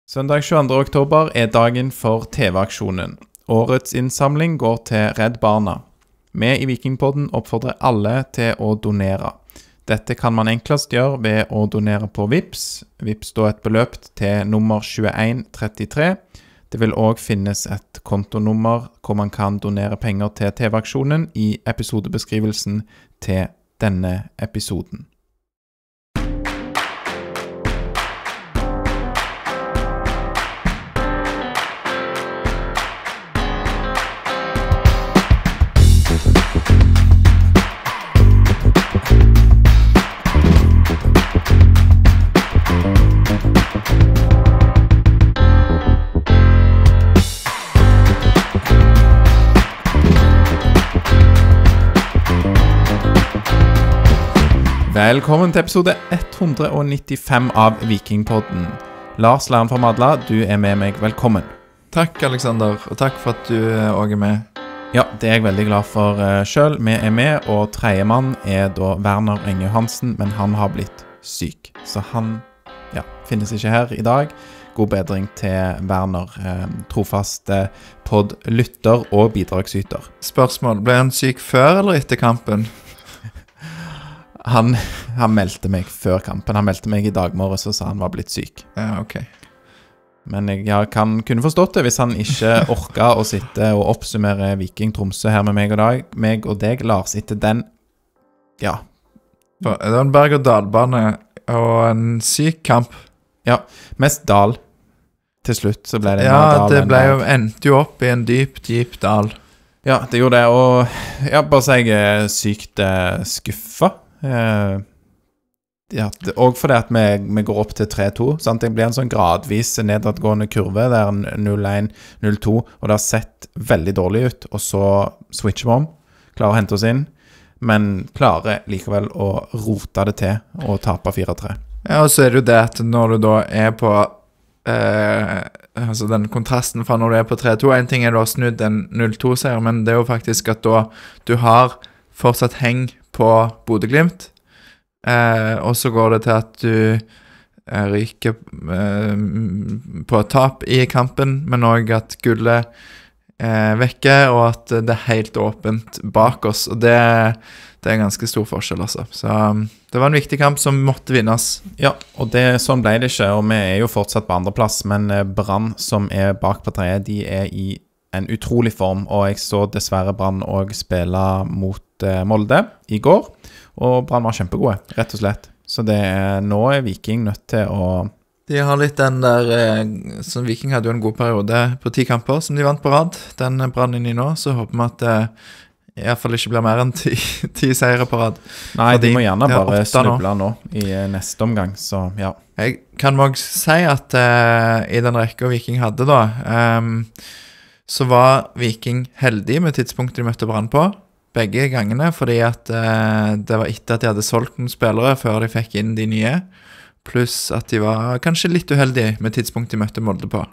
Søndag 22. oktober dagen for TV-aksjonen. Årets innsamling går til Redd Barna. Vi i Vikingpodden oppfordrer alle til å donere. Dette kan man enklest gjøre ved å donere på Vipps. Vipps da et beløp til nummer 2133. Det vil også finnes et kontonummer hvor man kan donere penger til TV-aksjonen i episodebeskrivelsen til denne episoden. Velkommen til episode 195 av Vikingpodden. Lars Læren fra Madla, du med meg. Velkommen. Takk, Alexander, og takk for at du også med. Ja, det jeg veldig glad for selv. Vi med, og tredjemann da Werner Enge Johansen, men han har blitt syk. Så han finnes ikke her i dag. God bedring til Werner, trofast podd-lytter og bidragsyter. Spørsmål, ble han syk før eller etter kampen? Han meldte meg før kampen. Han meldte meg i dag morges og sa han var blitt syk. Ja, ok. Men jeg kunne forstått det hvis han ikke orket å sitte og oppsummere Viking Tromsø her med meg og deg, Lars, etter den, ja. Det var en berg-og-dal-bane og en syk kamp. Ja, mest dal. Til slutt så ble det en dal. Ja, det endte jo opp i en dyp dal. Ja, det gjorde det, og jeg bare sier jeg sykt skuffet. Og fordi at vi går opp til 3-2, sant? Det blir en sånn gradvis nedadgående kurve der 0-1, 0-2, og det har sett veldig dårlig ut, og så switcher vi om, klarer å hente oss inn, men klarer likevel å rote det til og tape 4-3. Ja, og så det jo det at når du da på altså den kontrasten fra når du på 3-2, en ting du har snudd en 0-2-seier, men det jo faktisk at da du har fortsatt heng på Bodø/Glimt, og så går det til at du ryker på tap i kampen, men også at gullet vekke, og at det helt åpent bak oss, og det ganske stor forskjell altså. Så det var en viktig kamp som måtte vinnes. Ja, og sånn ble det ikke, og vi jo fortsatt på andreplass, men Brann som bak på tredje, de i en utrolig form, og jeg så dessverre Brann også spille mot Molde i går, og Brann var kjempegode, rett og slett. Så nå Viking nødt til å... De har litt den der, som Viking hadde jo en god periode på 10 kamper som de vant på rad. Den Brann inn i nå, så håper vi at det i hvert fall ikke blir mer enn 10 seire på rad. Nei, de må gjerne bare snuble nå i neste omgang, så ja. Jeg kan også si at i den rekka Viking hadde da, så var Viking heldig med tidspunktet de møtte Brann på, begge gangene, fordi at det var etter at de hadde solgt noen spillere før de fikk inn de nye, pluss at de var kanskje litt uheldige med tidspunktet de møtte Molde på.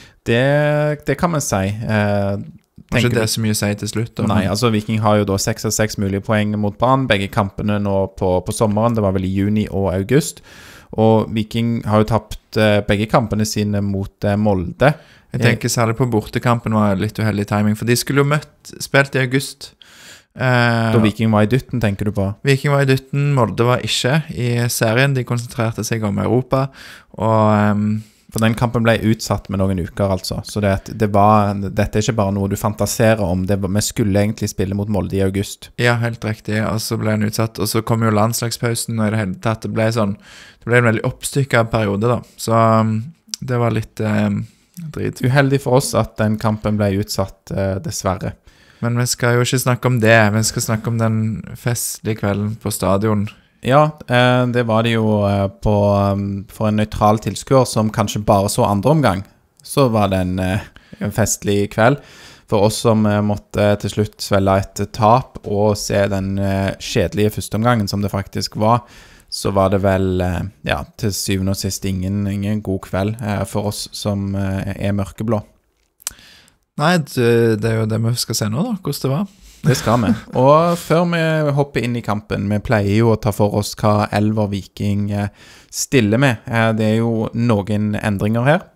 Det kan man si. Kanskje det så mye å si til slutt? Nei, altså Viking har jo da 6 av 6 mulige poeng mot Brann, begge kampene nå på sommeren, det var vel i juni og august, og Viking har jo tapt begge kampene sine mot Molde. Jeg tenker særlig på bortekampen var litt uheldig timing, for de skulle jo spilt i august. Da Viking var i dytten, tenker du på? Viking var i dytten, Molde var ikke i serien, de konsentrerte seg om Europa, og... For den kampen ble utsatt med noen uker, altså. Så dette ikke bare noe du fantaserer om, vi skulle egentlig spille mot Molde i august. Ja, helt riktig, og så ble den utsatt, og så kom jo landslagspausen, og i det hele tatt, det ble en veldig oppstykket periode da, så det var litt drit. Uheldig for oss at den kampen ble utsatt, dessverre. Men vi skal jo ikke snakke om det, vi skal snakke om den festlige kvelden på stadion. Ja, det var det jo for en nøytral tilskuer som kanskje bare så andre omgang. Så var det en festlig kveld. For oss som måtte til slutt svelle et tap og se den kjedelige første omgangen som det faktisk var, så var det vel, til syvende og sist ingen god kveld for oss som mørkeblå. Nei, det jo det vi skal se nå da, hvordan det var. Det skal vi. Og før vi hopper inn i kampen, vi pleier jo å ta for oss hva Elver Viking stiller med. Det jo noen endringer her.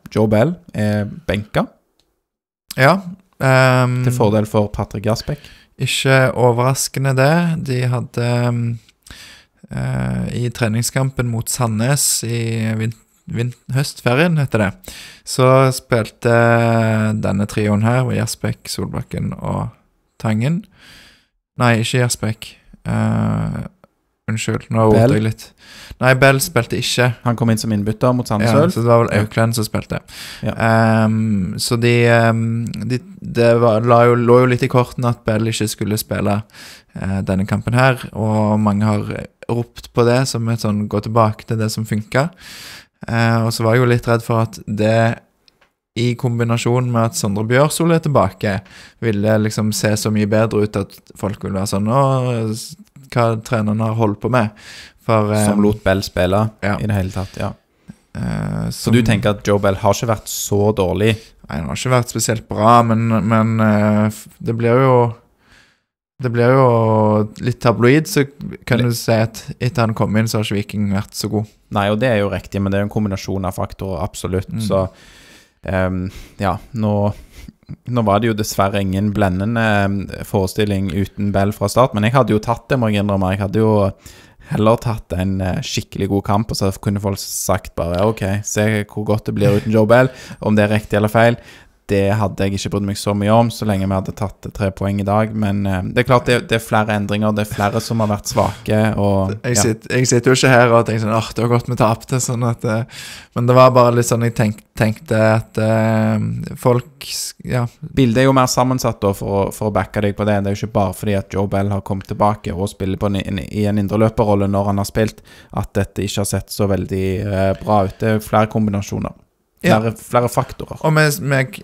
Joe Bell er benka, Ja. til fordel for Patrick Jasbæk. Ikke overraskende det. De hadde i treningskampen mot Sandnes i høstferien, heter det, så spilte denne trioen her, Jasbæk, Solbakken og Tangen. Nei, ikke Jasbæk. Unnskyld, nå roter jeg litt. Nei, Bell spilte ikke. Han kom inn som innbytter mot Sandnes Ja, Ulf. så det var vel Auklend som spilte. Ja. Så lå jo litt i korten at Bell ikke skulle spille denne kampen her, og mange har ropt på det som et sånn gå tilbake til det som funket. Og så var jeg jo litt redd for at det i kombinasjon med at Sondre Bjørsol er tilbake, ville liksom se så mye bedre ut at folk ville være sånn hva treneren har holdt på med. Som lot Bell spille ja. i det hele tatt, ja. Så du tenker at Joe Bell har ikke vært så dårlig? Nei, han har ikke vært spesielt bra, men det blir jo litt tabloid, så kan du si at etter han kom inn, så har ikke Viking vært så god. Nei, og det er jo riktig, men det er jo en kombinasjon av faktorer, absolutt. Så ja, nå var det jo dessverre ingen blendende forestilling uten Bell fra start, men jeg hadde jo tatt det, må jeg innrømme. Jeg hadde jo heller tatt en skikkelig god kamp, og så kunne folk sagt bare, ok, se hvor godt det blir uten Joe Bell, om det er riktig eller feil. Det hadde jeg ikke brydd meg så mye om, så lenge vi hadde tatt 3 poeng i dag. Men det er klart, det er flere endringer, det er flere som har vært svake. Og, jeg sitter jo ikke her og tenker sånn, det var godt vi tapte, sånn at, men det var bare litt sånn jeg tenkte at folk, ja. Bildet er jo mer sammensatt da, for å backe deg på det. Det er jo ikke bare fordi at Joe Bell har kommet tilbake og spiller i en indreløperrolle når han har spilt, at dette ikke har sett så veldig bra ut. Det er flere kombinasjoner. Flere faktorer. Og jeg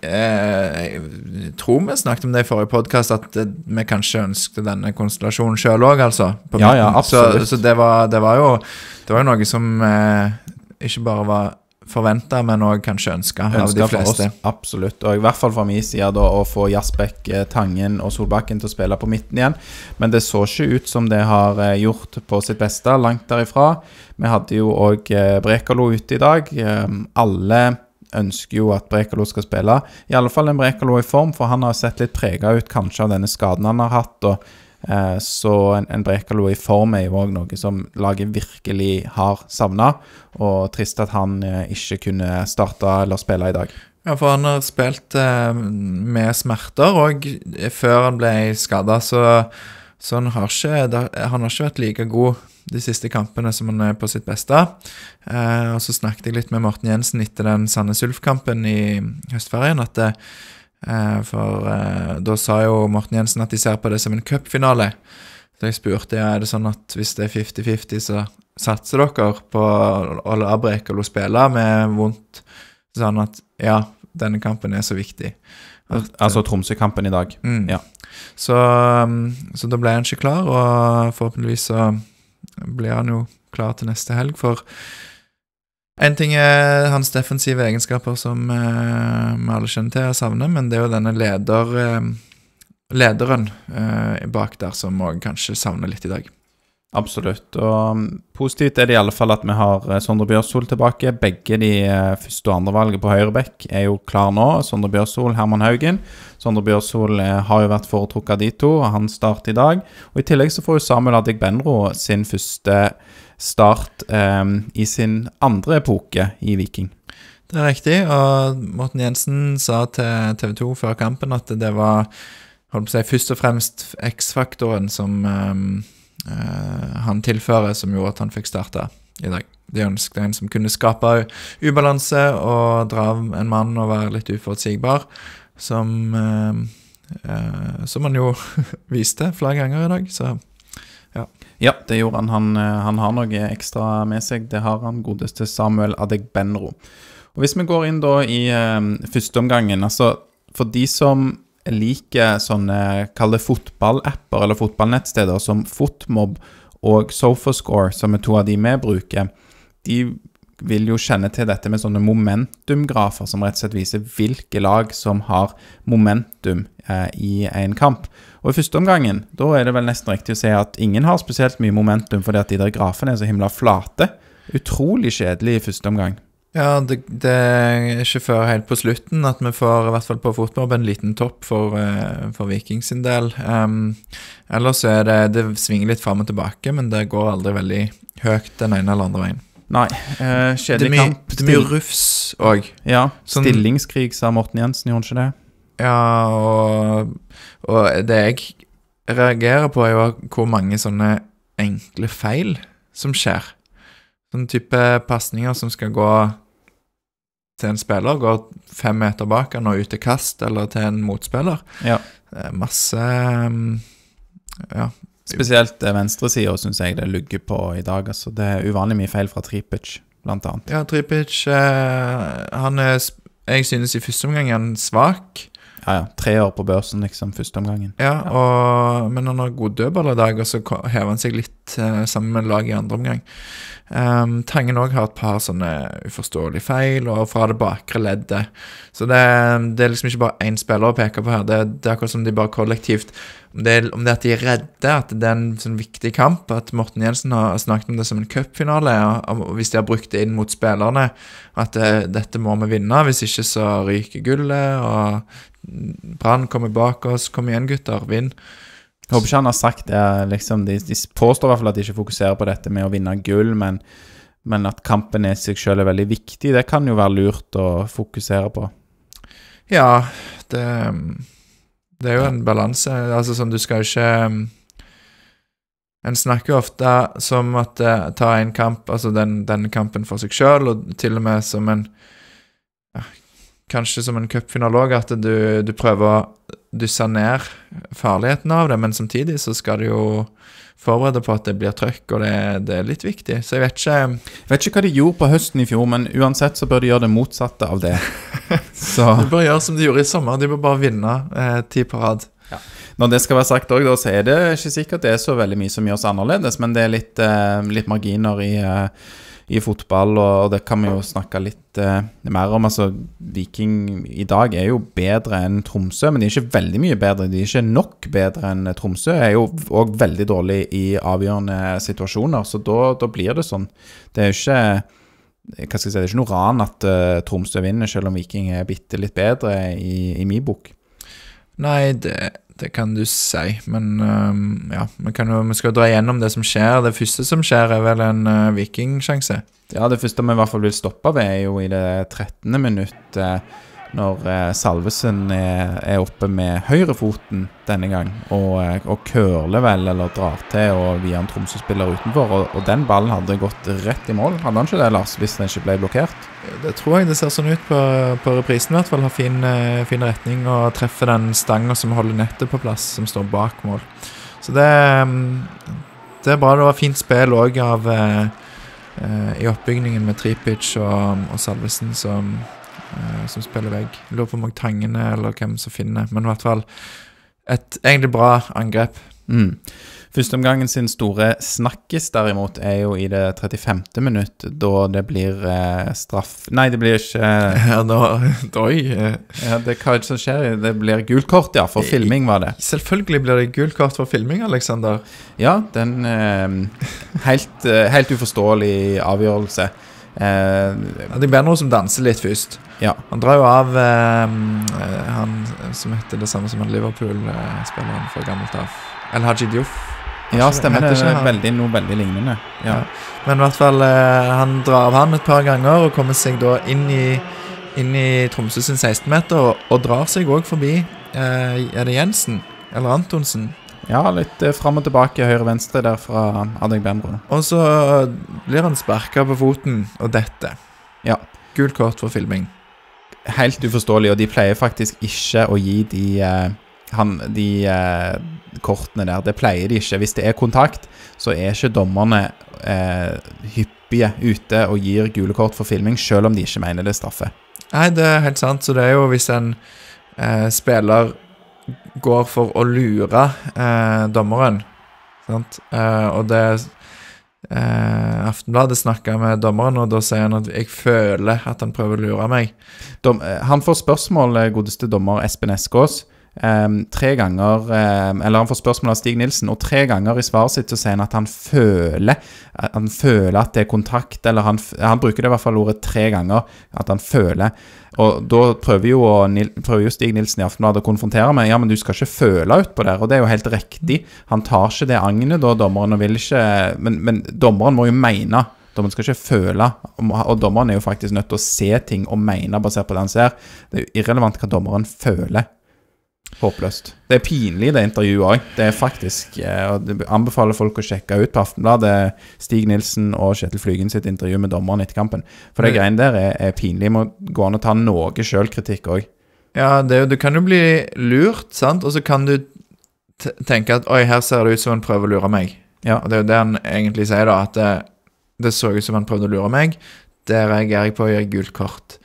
tror vi snakket om det i forrige podcast, at vi kanskje ønsket denne konstellasjonen selv også, altså. Ja, absolutt. Så det var jo noe som ikke bare var forventet, men også kanskje ønsket av de fleste. Oss, absolutt. Og i hvert fall fra min side da, å få Jasbæk, Tangen og Solbakken til å spille på midten igjen. Men det så ikke ut som det har gjort på sitt beste, langt derifra. Vi hadde jo også Brekalo ute i dag. Alle ønsker jo at Brekalo skal spille. I alle fall en Brekalo i form, for han har sett litt preget ut kanskje av denne skaden han har hatt, og så en Brekalo i form er jo også noe som laget virkelig har savnet, og trist at han ikke kunne starte eller spille i dag. Ja, for han har spilt med smerter, og før han ble skadet, så han har ikke vært like god de siste kampene som han er på sitt beste. Og så snakket jeg litt med Morten Jensen etter den Sandnes Ulf-kampen i høstferien, at da sa jo Morten Jensen at de ser på det som en cupfinale. Så jeg spurte, er det sånn at hvis det er 50-50, så satser dere på å la Brekalo spille med vondt? Sånn at, ja, denne kampen er så viktig. Altså Tromsø-kampen i dag. Ja. Så da ble han ikke klar, og forhåpentligvis så blir han jo klar til neste helg, for en ting er hans defensive egenskaper som vi alle kjenner til å savne, men det er jo denne lederen bak der som også kanskje savner litt i dag. Absolutt, og positivt er det i alle fall at vi har Sondre Bjørsol tilbake. Begge de første og andre valget på høyrebekk er jo klar nå. Sondre Bjørsol, Herman Haugen. Sondre Bjørsol har jo vært foretrukket de to, og han starter i dag. Og i tillegg så får jo Samuel Adegbenro sin første start i sin andre epoke i Viking. Det er riktig, og Morten Jensen sa til TV 2 før kampen at det var, holdt på å si, først og fremst X-faktoren som han tilfører, som gjorde at han fikk starta i dag. De ønsket en som kunne skape ubalanse og dra en mann og være litt uforutsigbar, som han jo viste flere ganger i dag, så ja. Ja, det gjorde han. Han har noe ekstra med seg. Det har han, godeste Samuel Adegbenro. Og hvis vi går inn da i første omgangen, altså for de som liker sånne, kall det fotballapper eller fotballnettsteder som Fotmob og Sofascore, som er to av de vi bruker, de vil jo kjenne til dette med sånne momentumgrafer som rett og slett viser hvilke lag som har momentum i en kamp. Og i første omgangen, da er det vel nesten riktig å si at ingen har spesielt mye momentum fordi at de der grafene er så himla flate. Utrolig kjedelig i første omgang. Ja, det er ikke før helt på slutten at vi får, i hvert fall på fotball, en liten topp for Viking sin del. Ellers så det svinger litt frem og tilbake, men det går aldri veldig høyt den ene eller andre veien. Nei, kjedelig kamp. Det er mye rufs også. Ja, stillingskrig, sa Morten Jensen, gjorde han ikke det? Ja, og det jeg reagerer på er jo hvor mange sånne enkle feil som skjer. Sånne type passninger som skal gå til en spiller, går 5 meter bak han og ut til kast, eller til en motspiller. Ja. Masse, ja. Spesielt venstresiden synes jeg det lugger på i dag. Altså, det er uvanlig mye feil fra Tripic, blant annet. Ja, Tripic, jeg synes i første omgang han svak. Ja, 3 år på børsen, liksom, første omgangen. Ja, men han har god dødball i dag, og så hever han seg litt sammen med lag i andre omgang. Tangen også har et par sånne uforståelige feil, og fra det bakre leddet. Så det er liksom ikke bare en spiller å peke på her, det er akkurat som de bare kollektivt, om det er at de er redde, at det er en sånn viktig kamp, at Morten Jensen har snakket om det som en cupfinale, og hvis de har brukt det inn mot spillerne, at dette må vi vinne, hvis ikke så ryker gullet, og Brann kommer bak oss, kom igjen gutter, vinn. Jeg håper ikke han har sagt det, liksom, de påstår i hvert fall at de ikke fokuserer på dette med å vinne gull, men at kampen i seg selv er veldig viktig, det kan jo være lurt å fokusere på. Ja, det er jo en balanse, altså sånn du skal ikke, en snakker jo ofte som at ta en kamp, altså denne kampen for seg selv, og til og med som en, kanskje som en cupfinale også, at du prøver å dysse ned farligheten av det, men samtidig så skal du jo forberede på at det blir trøkk, og det er litt viktig. Så jeg vet ikke hva de gjorde på høsten i fjor, men uansett så bør de gjøre det motsatte av det. Så. De bør gjøre som de gjorde i sommer, de bør bare vinne 10 på rad. Ja. Når det skal være sagt også, så er det ikke sikkert det er så veldig mye som gjøres annerledes, men det er litt marginer i fotball, og det kan vi jo snakke litt mer om. Altså, Viking i dag er jo bedre enn Tromsø, men de er ikke veldig mye bedre. De er ikke nok bedre enn Tromsø. Er jo også veldig dårlig i avgjørende situasjoner, så da blir det sånn. Det er jo ikke, hva skal jeg si, det er ikke noe ran at Tromsø vinner, selv om Viking er bitte litt bedre i min bok. Nei, det kan du si, men ja, vi skal dra igjennom det som skjer. Det første som skjer er vel en Viking-sjanse. Ja, det første vi i hvert fall vil stoppe ved er jo i det 13. minutt, når Salvesen er oppe med høyrefoten denne gang, og køler vel, eller drar til, og via en Tromsø-spiller utenfor, og den ballen hadde gått rett i mål. Hadde han ikke det, Lars, hvis den ikke ble blokkert? Det tror jeg det ser sånn ut på reprisen i hvert fall, har fin retning og treffer den stangen som holder nettet på plass, som står bak mål. Så det er bra, det var fint spill også i oppbygningen med Tripic og Salvesen som spiller vegg. Jeg lurer på om Tangene eller hvem som finner, men i hvert fall et egentlig bra angrep. Førsteomgangen sin store snakkes derimot er jo i det 35. minutt, da det blir straff. Nei, det blir ikke Ja, ja, det hva som skjer? Det blir gult kort, ja, for filming var det. Selvfølgelig blir det gult kort for filming, Alexander. Ja, den helt uforståelig avgjørelse. Det blir noe som danser litt først. Ja. Han drar jo av han som heter det samme som en Liverpool-spilleren for gammelt av El Hadji Diouf. Ja, stemmer det. Noe veldig lignende. Ja. Men i hvert fall, han drar av han et par ganger og kommer seg da inn i Tromsø sin 16-meter og drar seg også forbi er det Jensen eller Antonsen? Ja, litt frem og tilbake, høyre-venstre der fra Adegbenro. Og så blir han sparket på foten og dette. Ja. Gult kort for filming. Helt uforståelig, og de pleier faktisk ikke å gi de kortene der. Det pleier de ikke. Hvis det er kontakt, så er ikke dommerne hyppige ute og gir gule kort for filming, selv om de ikke mener det er straffe. Nei, det er helt sant. Så det er jo hvis en spiller går for å lure dommeren, sant? Og det Aftenbladet snakket med dommeren, og da sier han at jeg føler at han prøver å lure meg. Han får spørsmål, godeste dommer Espen Eskås, 3 ganger, eller han får spørsmål av Stig Nilsen, og 3 ganger i svaret sitt så sier han at han føler at det kontakt, eller han bruker det i hvert fall ordet 3 ganger, at han føler. Og da prøver jo Stig Nilsen i Aftenbladet å konfrontere med, ja, men du skal ikke føle ut på det, og det er jo helt riktig. Han tar ikke det agnet da, dommeren, og vil ikke, men dommeren må jo mene. Dommeren skal ikke føle, og dommeren er jo faktisk nødt til å se ting og mene basert på det han ser. Det er jo irrelevant hva dommeren føler. Håpløst. Det er pinlig det intervjuet også. Det er faktisk, og jeg anbefaler folk å sjekke ut på Aftenbladet Stig Nilsen og Kjetil Flygen sitt intervju med dommeren etter kampen. For det greiene der er pinlig. Må gå an å ta noe selvkritikk også. Ja, du kan jo bli lurt, sant? Og så kan du tenke at, oi, her ser det ut som han prøver å lure meg. Ja. Og det er jo det han egentlig sier da, at det så ut som han prøvde å lure meg. Det reagerer jeg på å gjøre gult kort.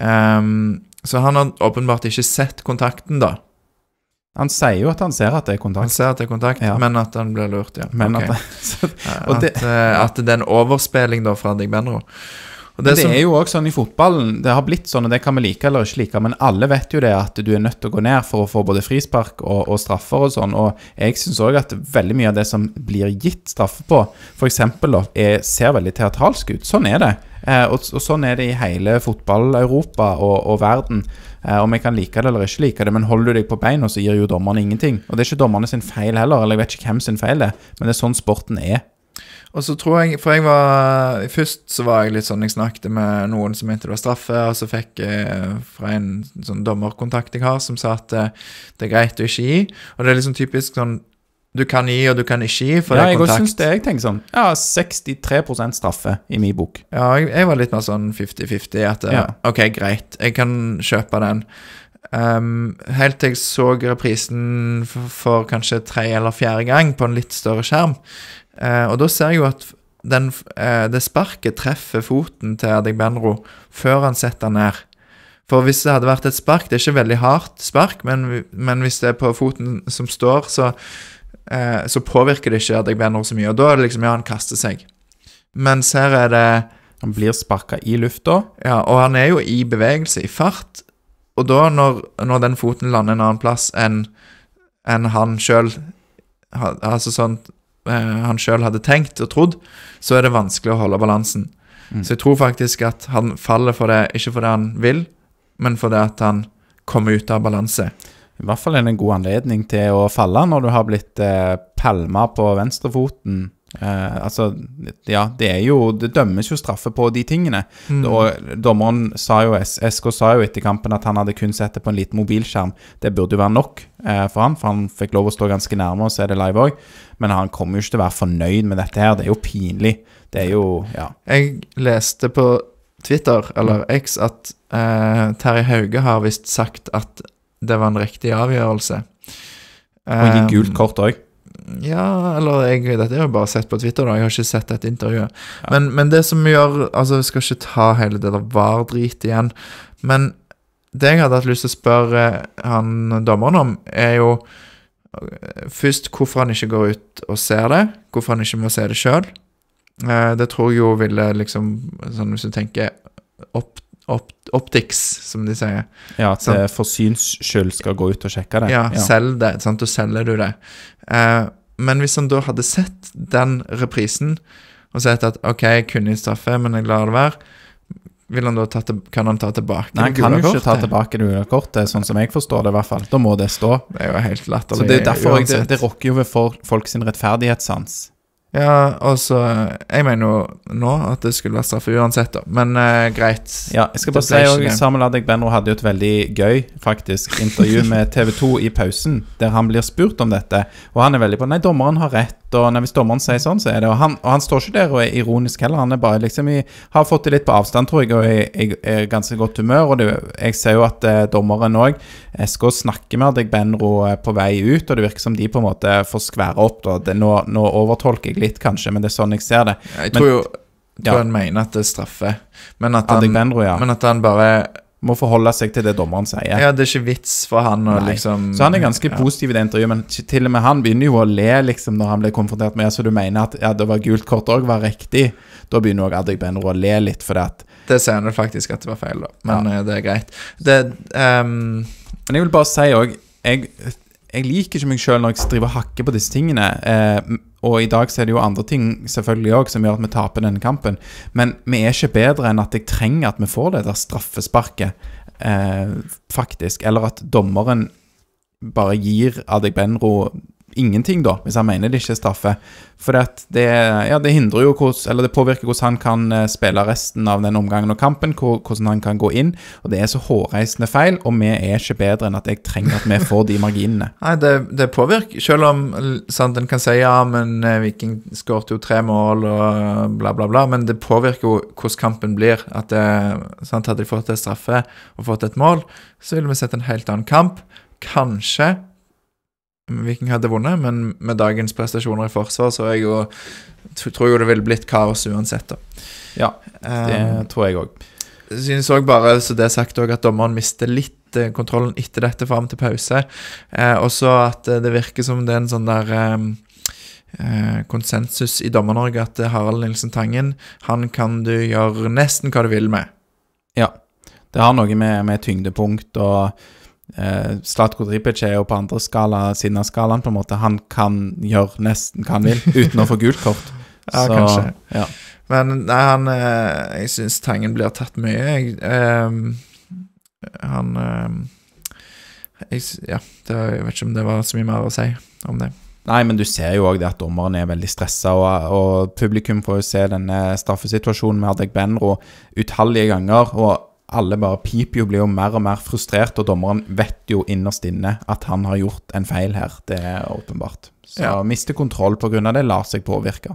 Så han har åpenbart ikke sett kontakten da. Han sier jo at han ser at det er kontakt. Han ser at det er kontakt, ja. Men at han blir lurt, ja. Men okay. At det er en overspilling da fra Adegbenro. Det er jo også sånn i fotballen, det har blitt sånn, og det kan vi like eller ikke like, men alle vet jo det at du er nødt til å gå ned for å få både frispark og straffer og sånn, og jeg synes også at veldig mye av det som blir gitt straffe på, for eksempel da, ser veldig teatralsk ut. Sånn er det. Og sånn er det i hele fotball-Europa og verden. Om jeg kan like det eller ikke like det, men holder du deg på beina så gir jo dommerne ingenting. Og det er ikke dommerne sin feil heller, eller jeg vet ikke hvem sin feil det, men det er sånn sporten er. Og så tror jeg, for først så var jeg litt sånn, jeg snakket med noen som mente det var straffe, og så fikk jeg fra en sånn dommerkontakt jeg har, som sa at det er greit å ikke gi, og det er liksom typisk sånn, du kan gi og du kan ikke gi, for det er kontakt. Ja, jeg synes det, jeg tenker sånn, ja, 63% straffe i min bok. Ja, jeg var litt mer sånn 50-50, at ok, greit, jeg kan kjøpe den. Helt til jeg så reprisen for kanskje 3. eller 4. gang på en litt større skjerm, og da ser jeg jo at det sparket treffer foten til Adegbenro før han setter ned. For hvis det hadde vært et spark, det er ikke veldig hardt spark, men hvis det er på foten som står, så påvirker det ikke Adegbenro så mye, og da er det liksom, ja, han kaster seg. Mens her er det... Han blir sparket i lufta. Ja, og han er jo i bevegelse, i fart, og da når den foten lander en annen plass enn han selv, altså sånn, han selv hadde tenkt og trodd, så er det vanskelig å holde balansen. Så jeg tror faktisk at han faller for det, ikke for det han vil, men for det at han kommer ut av balanse. I hvert fall er det en god anledning til å falle når du har blitt palmet på venstrefoten. Altså, ja, det dømmes jo straffe på de tingene. Og dommeren sa jo, SK sa jo etter kampen at han hadde kun sett det på en liten mobilskjerm. Det burde jo være nok for han fikk lov å stå ganske nærme og se det live også. Men han kommer jo ikke til å være fornøyd med dette her. Det er jo pinlig. Det er jo, ja. Jeg leste på Twitter, eller X, at Terje Hauge har vist sagt at det var en riktig avgjørelse. Og gi gult kort også. Ja, eller dette har jeg bare sett på Twitter da, jeg har ikke sett et intervju. Ja. Men det som gjør, altså jeg skal ikke ta hele det der var-drit igjen, men det jeg hadde hatt lyst til å spørre han dommeren om, er jo først hvorfor han ikke går ut og ser det, hvorfor han ikke må se det selv. Det tror jeg jo ville liksom, sånn hvis du tenker optics, som de sier. Ja, at det for syns skyld skal gå ut og sjekke det. Ja, selg det, sant? Og selger du det. Men hvis han da hadde sett den reprisen, og sett at, ok, jeg kunne i straffe, men jeg lar det være, kan han ta tilbake? Nei, han kan jo ikke ta tilbake det gule kortet, sånn som jeg forstår det i hvert fall. Da må det stå. Det er jo helt latterlig. Så det er derfor det rokker jo ved folk sin rettferdighetssans. Ja, og så jeg mener jo nå at det skulle være straffe uansett da, men greit. Ja, jeg skal bare si også, Samuel Adegbenro hadde jo et veldig gøy faktisk intervju med TV 2 i pausen, der han blir spurt om dette, og han er veldig på, nei, dommeren har rett, og hvis dommeren sier sånn, så er det, og han står ikke der og er ironisk heller, han er bare liksom har fått det litt på avstand, tror jeg, og jeg er ganske godt humør, og jeg ser jo at dommeren også, skal snakke med Adegbenro på vei ut, og det virker som de på en måte får skvære opp, og nå overtolker jeg litt kanskje, men det er sånn jeg ser det. Jeg tror han mener at det er straffe, men at han bare må forholde seg til det dommeren sier. Ja, det er ikke vits for han å liksom... Så han er ganske positiv i det intervjuet, men til og med han begynner jo å le liksom når han ble konfrontert med, så du mener at det var gult kort også var riktig, da begynner også Adegbenro å le litt for det at... Det sier han faktisk at det var feil da, men det er greit. Men jeg vil bare si også, jeg liker ikke meg selv når jeg driver og hakker på disse tingene, og i dag så er det jo andre ting selvfølgelig også som gjør at vi taper denne kampen, men vi er ikke bedre enn at jeg trenger at vi får det der straffesparket, faktisk, eller at dommeren bare gir Adegbenro ingenting da, hvis han mener det ikke er straffe. For det hindrer jo eller det påvirker hvordan han kan spille resten av den omgangen og kampen, hvordan han kan gå inn, og det er så hårreisende feil, og vi er ikke bedre enn at jeg trenger at vi får de marginene. Nei, det påvirker, selv om sant, en kan si ja, men Viking skåret jo 3 mål og bla bla bla, men det påvirker jo hvordan kampen blir, at sant, hadde de fått et straffe og fått et mål, så ville vi sett en helt annen kamp. Kanskje Viking hadde vunnet, men med dagens prestasjoner i forsvar så tror jeg jo det ville blitt kaos uansett da. Ja, det tror jeg også. Jeg synes også bare, så det er sagt også, at dommeren mister litt kontrollen etter dette frem til pause. Også at det virker som det er en sånn der konsensus i Dommer-Norge at Harald Nilsen Tangen, han kan du gjøre nesten hva du vil med. Ja, det har noe med tyngdepunkt og Zlatko Tripic er jo på andre siden av skalaen på en måte. Han kan gjøre nesten hva han vil uten å få gult kort. Ja, så, kanskje. Ja. Men nei, jeg synes Tangen blir tatt mye. Jeg vet ikke om det var så mye mer å si om det. Nei, men du ser jo også det at dommeren er veldig stresset, og publikum får jo se denne straffesituasjonen med Adegbenro utallige ganger, og alle bare piper jo, blir jo mer og mer frustrert, og dommeren vet jo innerst inne at han har gjort en feil her. Det er åpenbart. Så miste kontroll på grunn av det, lar seg påvirke.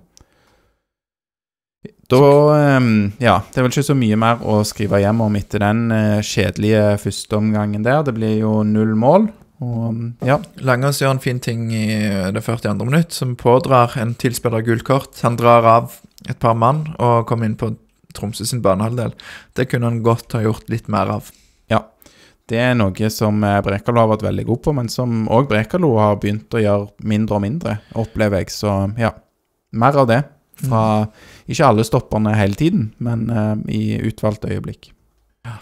Da, det er vel ikke så mye mer å skrive hjem om etter den kjedelige første omgangen der. Det blir jo 0 mål. Og, ja. Langås gjør en fin ting i det 42. minutt, som pådrar en tilspiller gult kort. Han drar av et par mann og kommer inn på Tromsø sin banehalvdel. Det kunne han godt ha gjort litt mer av. Ja, det er noe som Brekalo har vært veldig god på, men som også Brekalo har begynt å gjøre mindre og mindre, opplever jeg. Så ja, mer av det. Fra ikke alle stopperne hele tiden, men i utvalgte øyeblikk. Ja.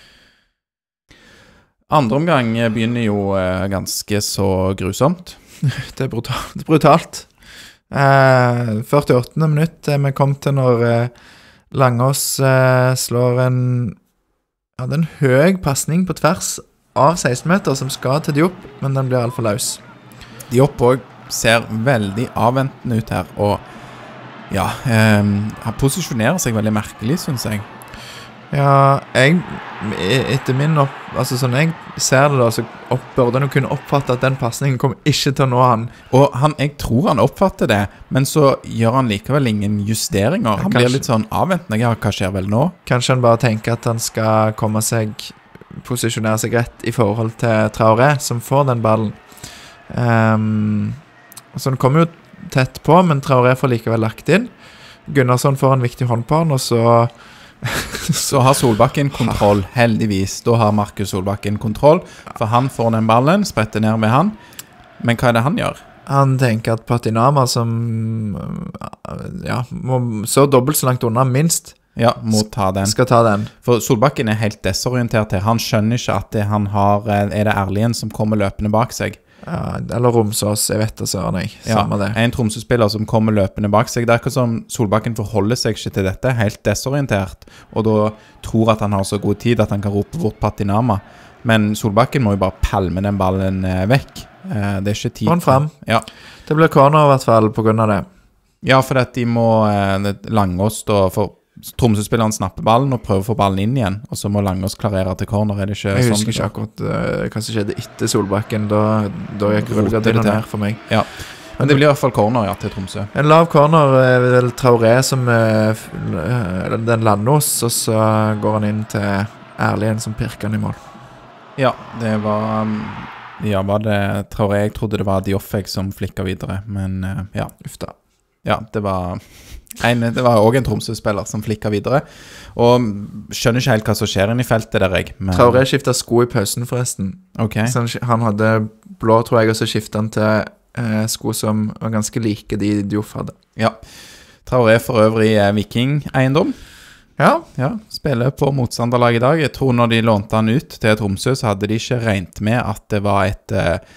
Andre omgang begynner jo ganske så grusomt. Det er brutalt. 48. minutt vi kom til når Langås slår en høy passning på tvers av 16 meter som skal til Diop, men den blir alt for løs. Diop også ser veldig avventende ut her, og ja, han posisjonerer seg veldig merkelig, synes jeg. Ja, etter min sånn jeg ser det da, så burde han jo kunne oppfatte at den passningen kommer ikke til å nå han. Og jeg tror han oppfatter det, men så gjør han likevel ingen justeringer. Han blir litt sånn avventende. Ja, hva skjer vel nå? Kanskje han bare tenker at han skal posisjonere seg rett i forhold til Traoré, som får den ballen. Så han kommer jo tett på, men Traoré får likevel lagt inn. Gunnarsson får en viktig hånd på han, og så har Solbakken kontroll, heldigvis. Da har Markus Solbakken kontroll, for han får den ballen, spretter ned med han. Men hva er det han gjør? Han tenker at Patinama, som må så dobbelt så langt unna, minst, må ta den. Skal ta den. For Solbakken er helt desorientert her. Han skjønner ikke at han har, er det Erlien som kommer løpende bak seg. Ja, eller Romsås, jeg vet det, søren jeg. Samme det. En Tromsø-spiller som kommer løpende bak seg. Det er ikke som Solbakken forholder seg ikke til dette, helt desorientert, og da tror at han har så god tid at han kan rope bort Patinama. Men Solbakken må jo bare palme den ballen vekk. Det er ikke tid. Få den frem. Ja. Det blir corner i hvert fall på grunn av det. Ja, for at de må Langås da, for Tromsø-spilleren snapper ballen og prøver å få ballen inn igjen, og så må Langås klarere til corner. Er det ikke jeg husker ikke akkurat hva som skjedde etter Solbakken. Da gikk rullegardinen ned for meg. Ja, men det blir i hvert fall corner til Tromsø. En lav corner er vel Traoré som den Landås, og så går han inn til Erlien som pirker han i mål. Ja, det var var det Traoré? Jeg trodde det var Dioffek som flikket videre, men ja. Ufta. Ja, det var også en Tromsø-spiller som flikket videre, og skjønner ikke helt hva som skjer inn i feltet der men... Traoré skiftet sko i pausen forresten. Okay. Så han hadde blå, tror jeg, og så skiftet han til sko som var ganske like de Dioff hadde. Ja, Traoré for øvrig Viking-eiendom. Ja, spiller på motstanderlag i dag. Jeg tror når de lånte han ut til Tromsø, så hadde de ikke regnet med at det var et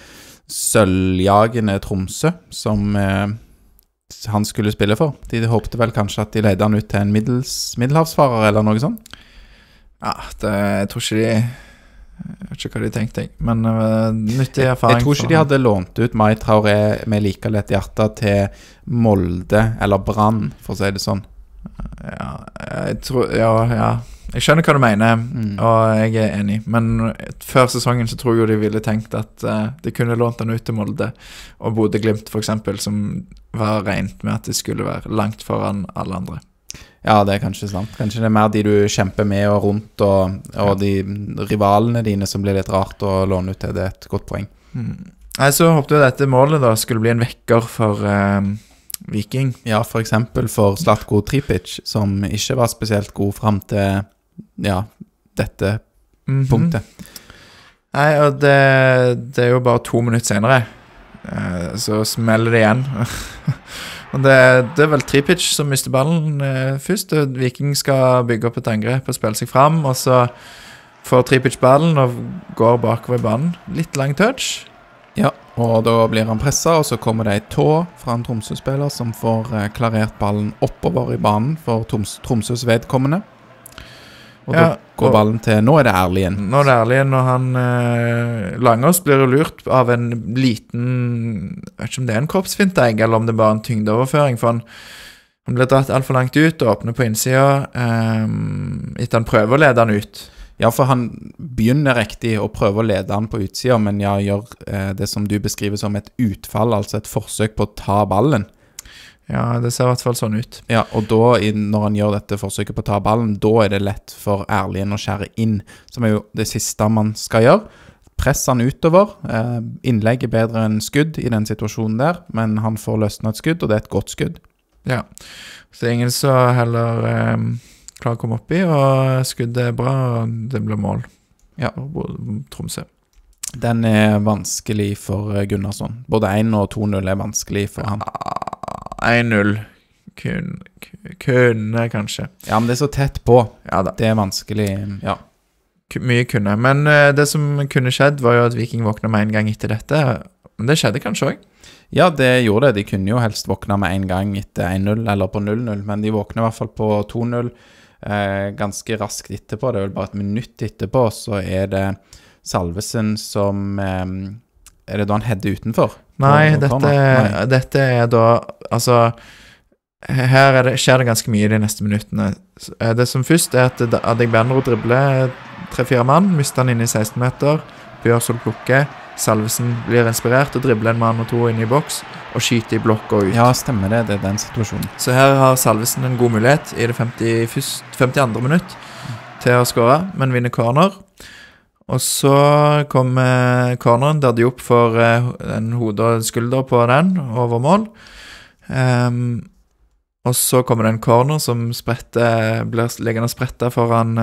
sølvjagende Tromsø som han skulle spille for. De håpte vel kanskje at de leide han ut til en middelhavsfarer eller noe sånt. Ja, jeg tror ikke jeg vet ikke hva de tenkte, men nyttig erfaring. Jeg tror ikke de hadde lånt ut Mai Traoré med like lett hjerte til Molde eller Brann, for å si det sånn. Ja, jeg tror, ja. Jeg skjønner hva du mener, og jeg er enig. Men før sesongen så tror jeg de ville tenkt at de kunne lånt den ut til Molde og Bodø/Glimt for eksempel, som var regnet med at de skulle være langt foran alle andre. Ja, det er kanskje sant. Kanskje det er mer de du kjemper med og rundt, og de rivalene dine som blir litt rart å låne ut til. Det er et godt poeng. Nei, så håpte jeg dette målet da skulle bli en vekker for Viking. Ja, for eksempel for Zlatko Tripic, som ikke var spesielt god frem til dette punktet. Nei, og det er jo bare 2 minutter senere, så smeller det igjen. Og det er vel Tripic som mister ballen først. Viking skal bygge opp et angrep og spille seg frem, og så får Tripic ballen og går bakover i banen. Litt lang touch. Ja, og da blir han presset, og så kommer det en tå fra en Tromsø-spiller som får klarert ballen oppover i banen for Tromsøs vedkommende. Og da går ballen til, nå er det Erlien. Nå er det Erlien, og han Langås blir lurt av en liten, jeg vet ikke om det er en kroppsfinte, eller om det er bare en tyngdeoverføring, for han blir dratt alt for langt ut og åpner på innsida, etter han prøver å lede han ut. Ja, for han begynner riktig å prøve å lede han på utsida, men gjør det som du beskriver som et utfall, altså et forsøk på å ta ballen. Ja, det ser i hvert fall sånn ut. Ja, og da, når han gjør dette forsøket på å ta ballen, da er det lett for Erlien å skjære inn, som er jo det siste man skal gjøre. Press han utover, innlegg er bedre enn skudd i den situasjonen der, men han får løsnet et skudd, og det er et godt skudd. Ja, så det er ingen som heller klarer å komme opp i, og skuddet er bra, og det blir mål. Ja. Tromsø. Den er vanskelig for Gunnarsson. Både 1 og 2-0 er vanskelig for han. 1-0 kunne kanskje. Ja, men det er så tett på. Ja da. Det er vanskelig, ja. Mye kunne. Men det som kunne skjedd var jo at Viking våkna med en gang etter dette. Men det skjedde kanskje også? Ja, det gjorde det. De kunne jo helst våkne med en gang etter 1-0 eller på 0-0, men de våkner i hvert fall på 2-0 ganske raskt etterpå. Det er vel bare et minutt etterpå, så er det Salvesen som er det da han header utenfor? Nei, dette er da, altså, her skjer det ganske mye i de neste minuttene. Det som først er at Adegbenro dribler 3-4 mann, mister han inn i 16 meter, Bjørsol plukker, Salvesen blir inspirert og dribler en mann og 2 inn i boks, og skyter i blokk og ut. Ja, stemmer det, det er den situasjonen. Så her har Salvesen en god mulighet i det 52. minutt til å skåre, men vinner corner. Og så kommer corneren der Diop får en hode og skulder på den over mål. Og så kommer det en corner som blir liggende sprettet foran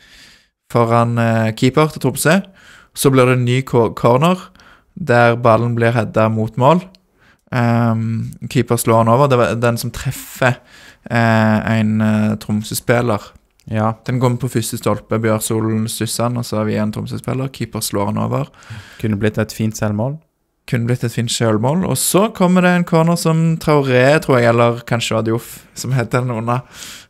keeper til Tromsø. Så blir det en ny corner der ballen blir headet mot mål. Keeper slår han over. Det var den som treffer en Tromsø-spiller. Ja. Den kommer på første stolpe, Bjørsolen stusser han, og så har vi en Tromsø-spiller, keeper slår han over. Kunne blitt et fint selvmål. Og så kommer det en corner som Traoré, tror jeg, eller kanskje Adiof, som heter den under.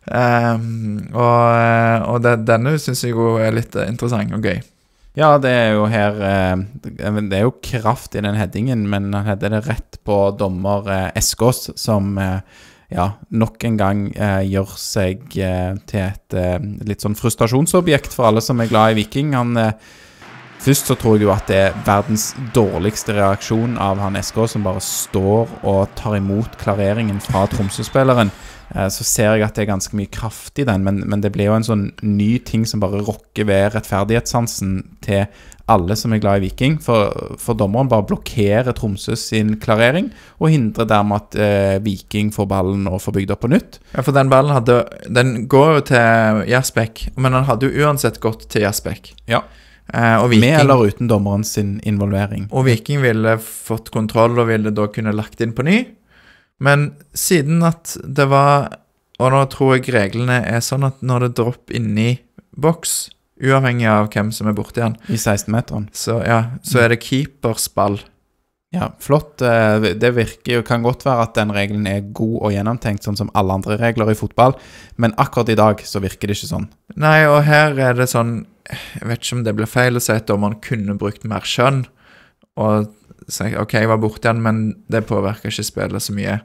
Og denne synes jeg jo er litt interessant og gøy. Ja, det er jo her, det er jo kraft i den headingen, men han header det rett på dommer Eskås, som nok en gang gjør seg til et litt sånn frustrasjonsobjekt for alle som er glad i Viking. Først så tror jeg jo at det er verdens dårligste reaksjon av han Eskås, som bare står og tar imot klareringen fra Tromsø-spilleren. Så ser jeg at det er ganske mye kraft i den, men det blir jo en sånn ny ting som bare rokker ved rettferdighetssansen til alle som er glad i Viking, for dommeren bare blokkerer Tromsø sin klarering, og hindrer dermed at Viking får ballen og får bygd opp på nytt. Ja, for den ballen den går jo til Jasbæk, men den hadde jo uansett gått til Jasbæk. Ja, og Viking, med eller uten dommerens sin involvering. Og Viking ville fått kontroll og ville da kunne lagt inn på ny, men siden at det var Og nå tror jeg reglene sånn at når det dropper inni boks, uavhengig av hvem som borte igjen, I 16-meteren. så det keepers ball. Ja, flott. Det virker jo, kan godt være at den regelen god og gjennomtenkt, sånn som alle andre regler i fotball, men akkurat i dag så virker det ikke sånn. Nei, og her det sånn, jeg vet ikke om det ble feil å si at dommeren kunne brukt mer skjønn, og si, ok, jeg var borte igjen, men det påvirker ikke spillet så mye.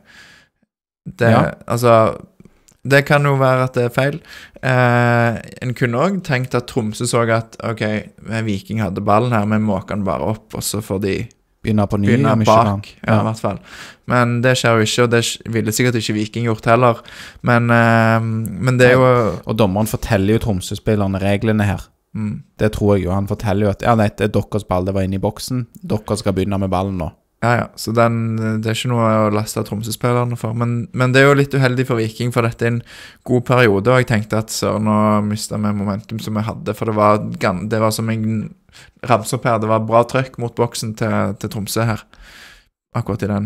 Altså, det kan jo være at det feil. En kunne også tenkt at Tromsø så at, ok, Viking hadde ballen her, men måker den bare opp, og så får de Begynner på ny. Begynner bak, i hvert fall. Men det skjer jo ikke, og det ville sikkert ikke Viking gjort heller. Men det jo... Og dommeren forteller jo Tromsø-spillerne reglene her. Det tror jeg jo. Han forteller jo at ja, det deres ball, det var inne i boksen. Dere skal begynne med ballen nå. Ja. Så det ikke noe å laste Tromsø-spillerne for. Men det jo litt uheldig for Viking, for dette en god periode, og jeg tenkte at så nå mistet vi momentum som vi hadde, for det var som en ramse opp her, det var bra trøkk mot boksen til Tromsø her, akkurat i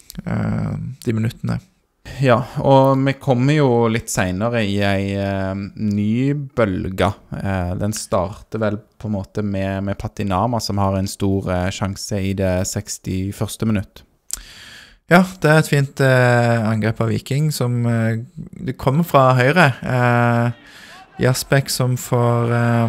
de minuttene. Ja, og vi kommer jo litt senere i en ny bølge. Den starter vel på en måte med Patinama, som har en stor sjanse i det 61. minutt. Ja, det et fint angrep av Viking, som det kommer fra høyre. Jasbek som får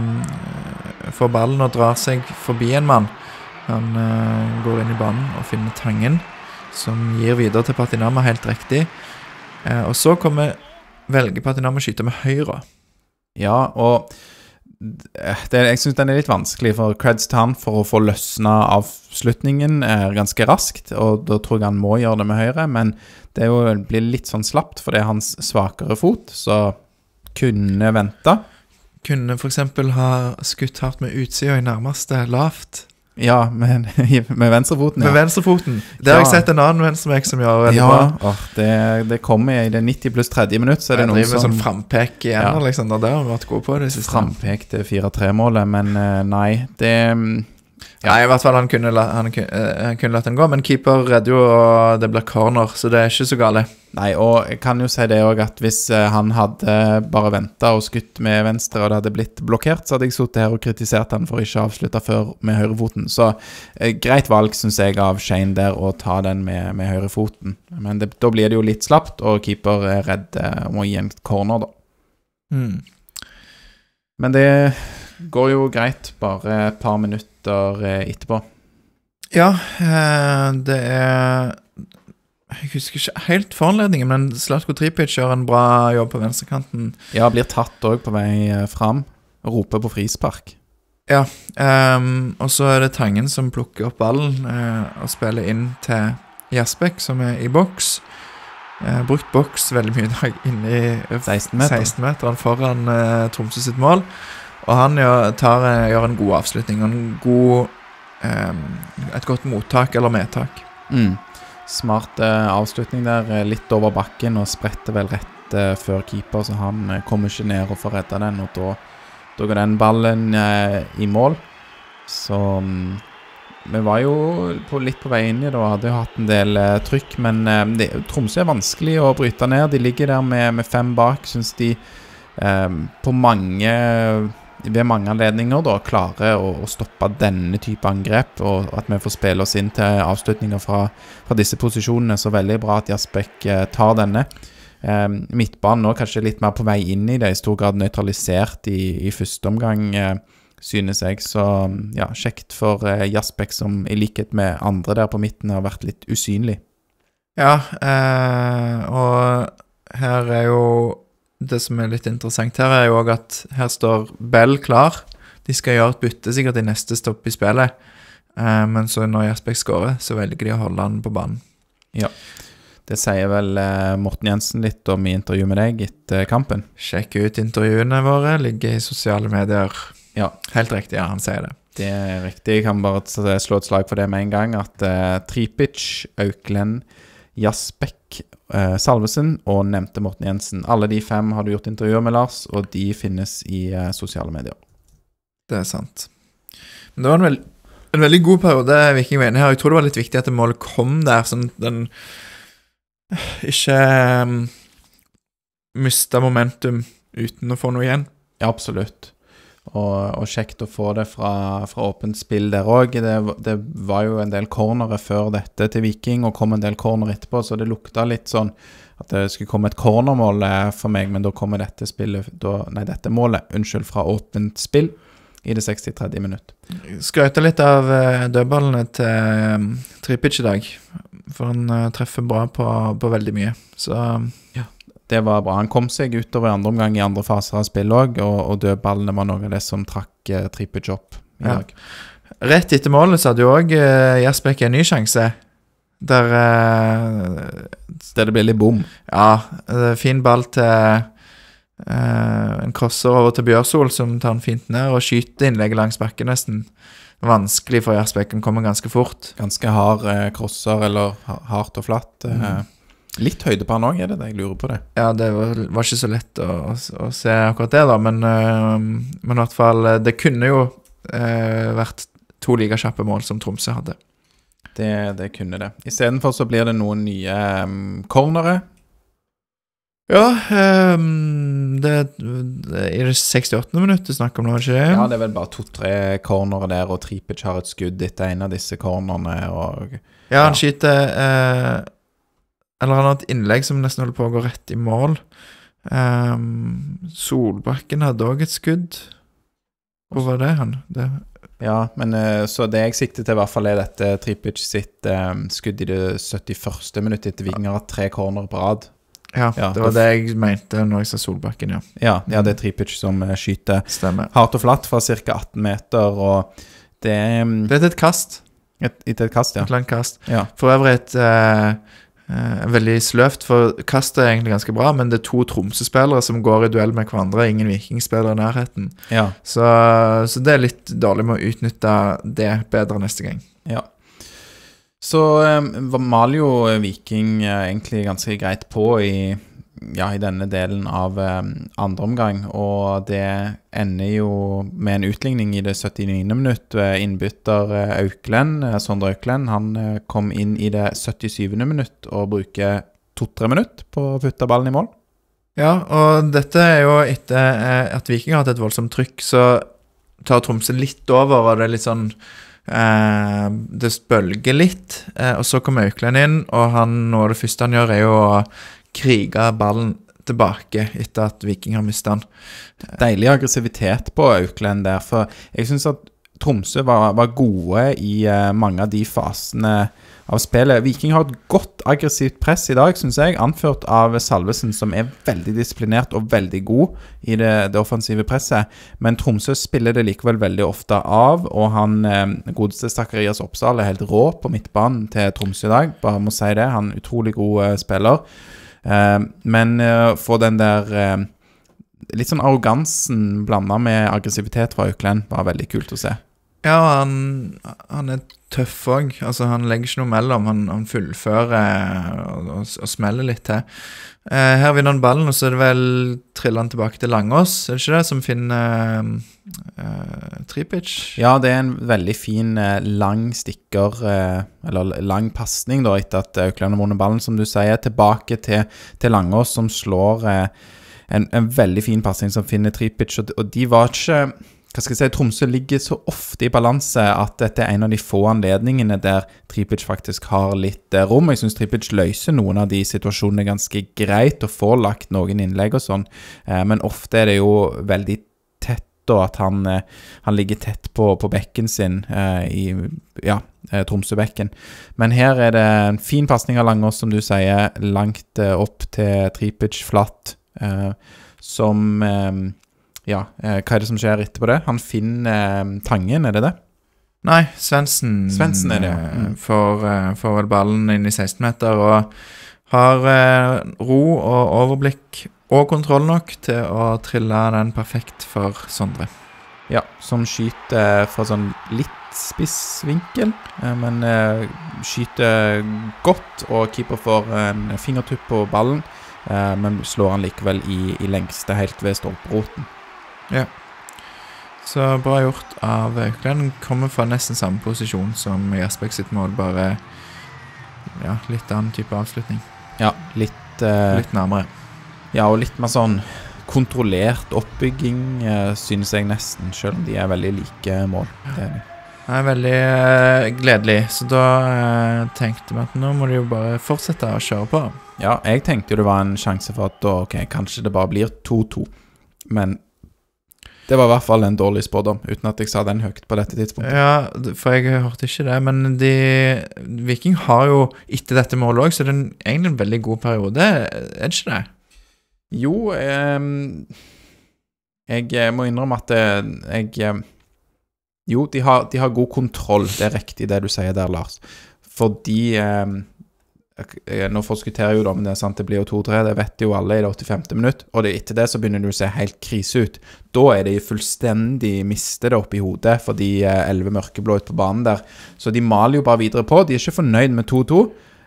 ballen og drar seg forbi en mann. Han går inn i banen og finner Tangen, som gir videre til Patinama helt riktig. Og så velger Patinama å skyte med høyre. Ja, og jeg synes den litt vanskelig, for creds til han for å få løsna avslutningen ganske raskt, og da tror jeg han må gjøre det med høyre, men det blir litt sånn slapt, for det hans svakere fot, så kunne vente. Kunne for eksempel ha skutt hardt med utsida i nærmeste lavt. Ja, med venstrefoten. Med venstrefoten. Det har jeg sett en annen venstremek som gjør veldig bra. Det kommer i det 90 pluss 30 minutt, så det noen som... sånn frampek igjen, liksom. Det har vært god på det siste. Frampek til 4-3-målet, men nei, det... Ja, i hvert fall han kunne latt den gå, men keeper redder jo, og det blir corner, så det ikke så gale. Nei, og jeg kan jo si det også, at hvis han hadde bare ventet og skutt med venstre, og det hadde blitt blokkert, så hadde jeg suttet her og kritisert han for ikke å avslutte før med høyrefoten. Så greit valg, synes jeg, av Shane der, å ta den med høyrefoten. Men da blir det jo litt slapt, og keeper redd om å gi en corner da. Men det går jo greit, bare et par minutter etterpå. Ja, det jeg husker ikke helt foranledningen, men Zlatko Tripic gjør en bra jobb på venstrekanten. Ja, blir tatt også på vei fram, og roper på frispark. Ja, og så det Tangen som plukker opp ballen og spiller inn til Jasbek, som i boks. Brukt boks veldig mye i dag inne i 16-meteren foran Tromsø sitt mål. Og han gjør en god avslutning, et godt mottak eller medtak. Smart avslutning der, litt over bakken og spretter vel rett før keeper, så han kommer ikke ned og får redde den, og da går den ballen i mål. Så vi var jo litt på vei inn i det, og hadde jo hatt en del trykk, men Tromsø vanskelig å bryte ned. De ligger der med 5 bak, synes de ved mange anledninger da klarer å stoppe denne type angrep, og at vi får spille oss inn til avslutninger fra disse posisjonene. Så veldig bra at Jasbek tar denne. Midtbanen nå kanskje litt mer på vei inn i det, i stor grad nøytralisert i første omgang, synes jeg. Så ja, kjekt for Jasbek, som i likhet med andre der på midten har vært litt usynlig. Ja, og her jo det som litt interessant her jo også at her står Bell klar. De skal gjøre et bytte sikkert i neste stopp i spillet. Men så når Jasbek skårer, så velger de å holde han på banen. Ja. Det sier vel Morten Jensen litt om i intervju med deg etter kampen. Sjekk ut intervjuene våre, ligger i sosiale medier. Ja. Helt riktig, ja, han sier det. Det riktig. Jeg kan bare slå et slag for det med en gang, at Tripic, Auklend, Jasbek, Salvesen og nevnte Morten Jensen. Alle de 5 har du gjort intervjuer med, Lars, og de finnes i sosiale medier. Det sant. Men det var en veldig god periode Viking var inne her. Jeg tror det var litt viktig at det målet kom der, sånn den ikke mistet momentum uten å få noe igjen. Ja, absolutt. Og kjekt å få det fra åpent spill der også. Det var jo en del cornere før dette til Viking, og kom en del corner etterpå, så det lukta litt sånn at det skulle komme et cornermål for meg, men da kommer dette målet, fra åpent spill i det 63. minutt. Skrøyte litt av dødballene til Tripic i dag, for han treffer bra på veldig mye, så ja. Det var bra. Han kom seg utover i andre omgang i andre faser av spillet også, og dødballene var noe av det som trakk Tripic opp i dag. Rett etter målet så hadde jo også Jasbæk en ny sjanse, der det ble litt bom. Ja, fin ball til en crosser over til Bjørsol, som tar den fint ned og skyter innlegget langs bakken nesten. Vanskelig for Jasbæk, han kommer ganske fort. Ganske hard crosser, eller hardt og flatt. Litt høyde på han også, det jeg lurer på det. Ja, det var ikke så lett å se akkurat det da, men i hvert fall, det kunne jo vært 2 like kjappe mål som Tromsø hadde. Det kunne det. I stedet for så blir det noen nye cornere. Ja, det er det 68. minuttet snakker om nå, ikke det? Ja, det er vel bare 2-3 cornere der, og Tripic har et skudd etter en av disse cornerne. Ja, han skyter... Eller han har et innlegg som nesten holder på å gå rett i mål. Solbakken hadde også et skudd. Hvor var det han? Ja, men så det jeg sikter til i hvert fall dette Tripic sitt skudd i det 71. minuttet etter Viking har hatt 3 corner på rad. Ja, det var det jeg mente når jeg sa Solbakken, ja. Ja, det er Tripic som skyter. Stemmer. Hardt og flatt fra cirka 18 meter, og det er et kast. Et kast, ja. Et langt kast. Ja. For øvrig veldig sløvt, for kastet er egentlig ganske bra, men det er 2 Tromsø-spillere som går i duell med hverandre, ingen Viking-spillere i nærheten. Ja. Så det er litt dårlig med å utnytte det bedre neste gang. Ja. Så maler jo Viking egentlig ganske greit på i denne delen av andre omgang, og det ender jo med en utligning i det 79. minutt. Innbytter Auklend, Sondre Auklend, han kom inn i det 77. minutt og bruker 2-3 minutter på å putte ballen i mål. Ja, og dette er jo etter at Viking har hatt et voldsomt trykk, så tar Tromsø litt over, og det er litt sånn det spølger litt, og så kommer Auklend inn, og noe av det første han gjør er jo å krige ballen tilbake etter at Viking har mistet han. Deilig aggressivitet på Auklend der, for jeg synes at Tromsø var gode i mange av de fasene av spillet. Viking har et godt aggressivt press i dag, synes jeg, anført av Salvesen, som er veldig disiplinert og veldig god i det offensive presset, men Tromsø spiller det likevel veldig ofte av, og godeste Zacharias Oppsal er helt rå på midtbanen til Tromsø i dag, bare må si det, han er utrolig god spiller. Men få den der litt sånn arrogansen blandet med aggressivitet fra Auklend var veldig kult å se. Ja, han er tøff også, altså han legger ikke noe mellom, han fullfører og smeller litt til. Her vinner han ballen, og så er det vel triller han tilbake til Langås, er det ikke det, som finner Tripic? Ja, det er en veldig fin lang stikker, eller lang passning da, etter at Auklend har vunnet ballen, som du sier, tilbake til Langås, som slår en veldig fin passning som finner Tripic, og de var ikke... Hva skal jeg si, Tromsø ligger så ofte i balanse at dette er en av de få anledningene der Tripic faktisk har litt rom. Jeg synes Tripic løser noen av de situasjonene ganske greit og får lagt noen innlegg og sånn, men ofte er det jo veldig tett, og at han ligger tett på bekken sin Tromsø-bekken. Men her er det en fin passning av Langås, som du sier, langt opp til Tripic flatt, som... hva er det som skjer etterpå det? Han finner Tangen, er det det? Nei, Svendsen er det, ja. Får vel ballen inn i 16 meter, og har ro og overblikk og kontroll nok til å trille den perfekt for Sondre. Ja, som skyter fra sånn litt spissvinkel, men skyter godt, og keeper får en fingertupp på ballen, men slår han likevel i lengste helt ved stolperoten. Ja, så bra gjort av Auklend. Kommer fra nesten samme posisjon som Jasbæk sitt mål, bare litt annen type avslutning. Ja, litt nærmere. Ja, og litt mer sånn kontrollert oppbygging, synes jeg nesten, selv om de veldig like mål. Det de. Det veldig gledelig, så da tenkte vi at nå må de jo bare fortsette å kjøre på. Ja, jeg tenkte jo det var en sjanse for at da, kanskje det bare blir 2-2, men det var i hvert fall en dårlig spådom, uten at jeg sa den høyt på dette tidspunktet. Ja, for jeg hørte ikke det, men Viking har jo etter dette målet også, så det egentlig en veldig god periode, det ikke det? Jo, jeg må innrømme at jo, de har god kontroll, det riktig det du sier der, Lars. Fordi, nå forskutterer jo da, men det er sant, det blir jo 2-3, det vet jo alle i det 85. minutt, og etter det så begynner det å se helt krise ut. Da de fullstendig mistet det opp i hodet, for de 11 mørkeblå ut på banen der. Så de maler jo bare videre på, de ikke fornøyd med 2-2,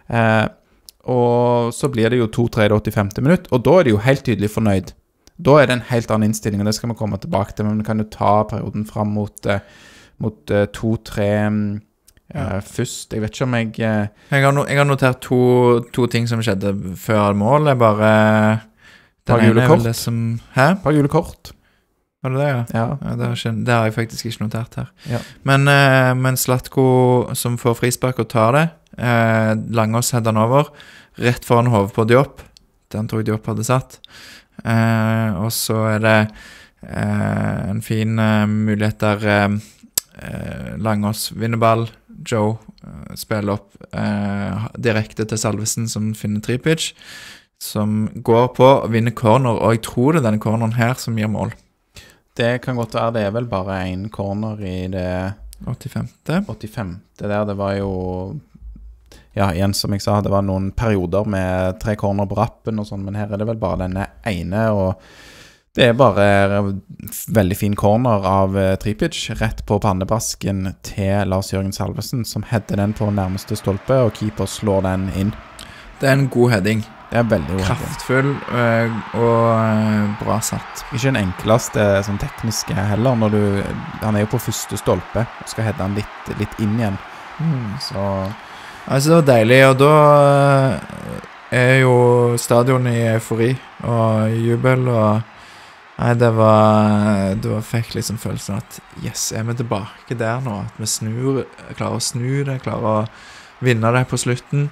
og så blir det jo 2-3 i det 85. minutt, og da de jo helt tydelig fornøyd. Da det en helt annen innstilling, og det skal vi komme tilbake til, men vi kan jo ta perioden frem mot 2-3 først. Jeg vet ikke om jeg har notert to ting som skjedde før mål. Det bare Par gule kort. Hæ? Par gule kort. Var det det, ja? Ja. Det har jeg faktisk ikke notert her. Ja. Men Zlatko som får frispark og tar det, Langås header han over, rett foran hodet på Diop. Den tror jeg Diop hadde satt. Og så det en fin mulighet der Langås vinner ball, Joe spiller opp direkte til Salvesen som finner Tripic, som går på og vinner corner, og jeg tror det denne corneren her som gir mål. Det kan godt være, det vel bare en corner i det 85. Det var jo, ja, igjen som jeg sa, det var noen perioder med 3 corner på rappen og sånn, men her det vel bare denne ene, og det bare veldig fin corner av Tripic, rett på pannebasken til Lars-Jørgen Salvesen, som header den på nærmeste stolpe, og keeper slår den inn. Det en god heading. Det veldig god kraftfull og bra satt. Ikke den enkleste sånn tekniske heller, når han jo på første stolpe, og skal heade han litt inn igjen. Så altså det var deilig, og da jo stadion i eufori og jubel, og nei, det var fikk liksom følelsen at yes, vi tilbake der nå, at vi klarer å snu det, klarer å vinne det på slutten.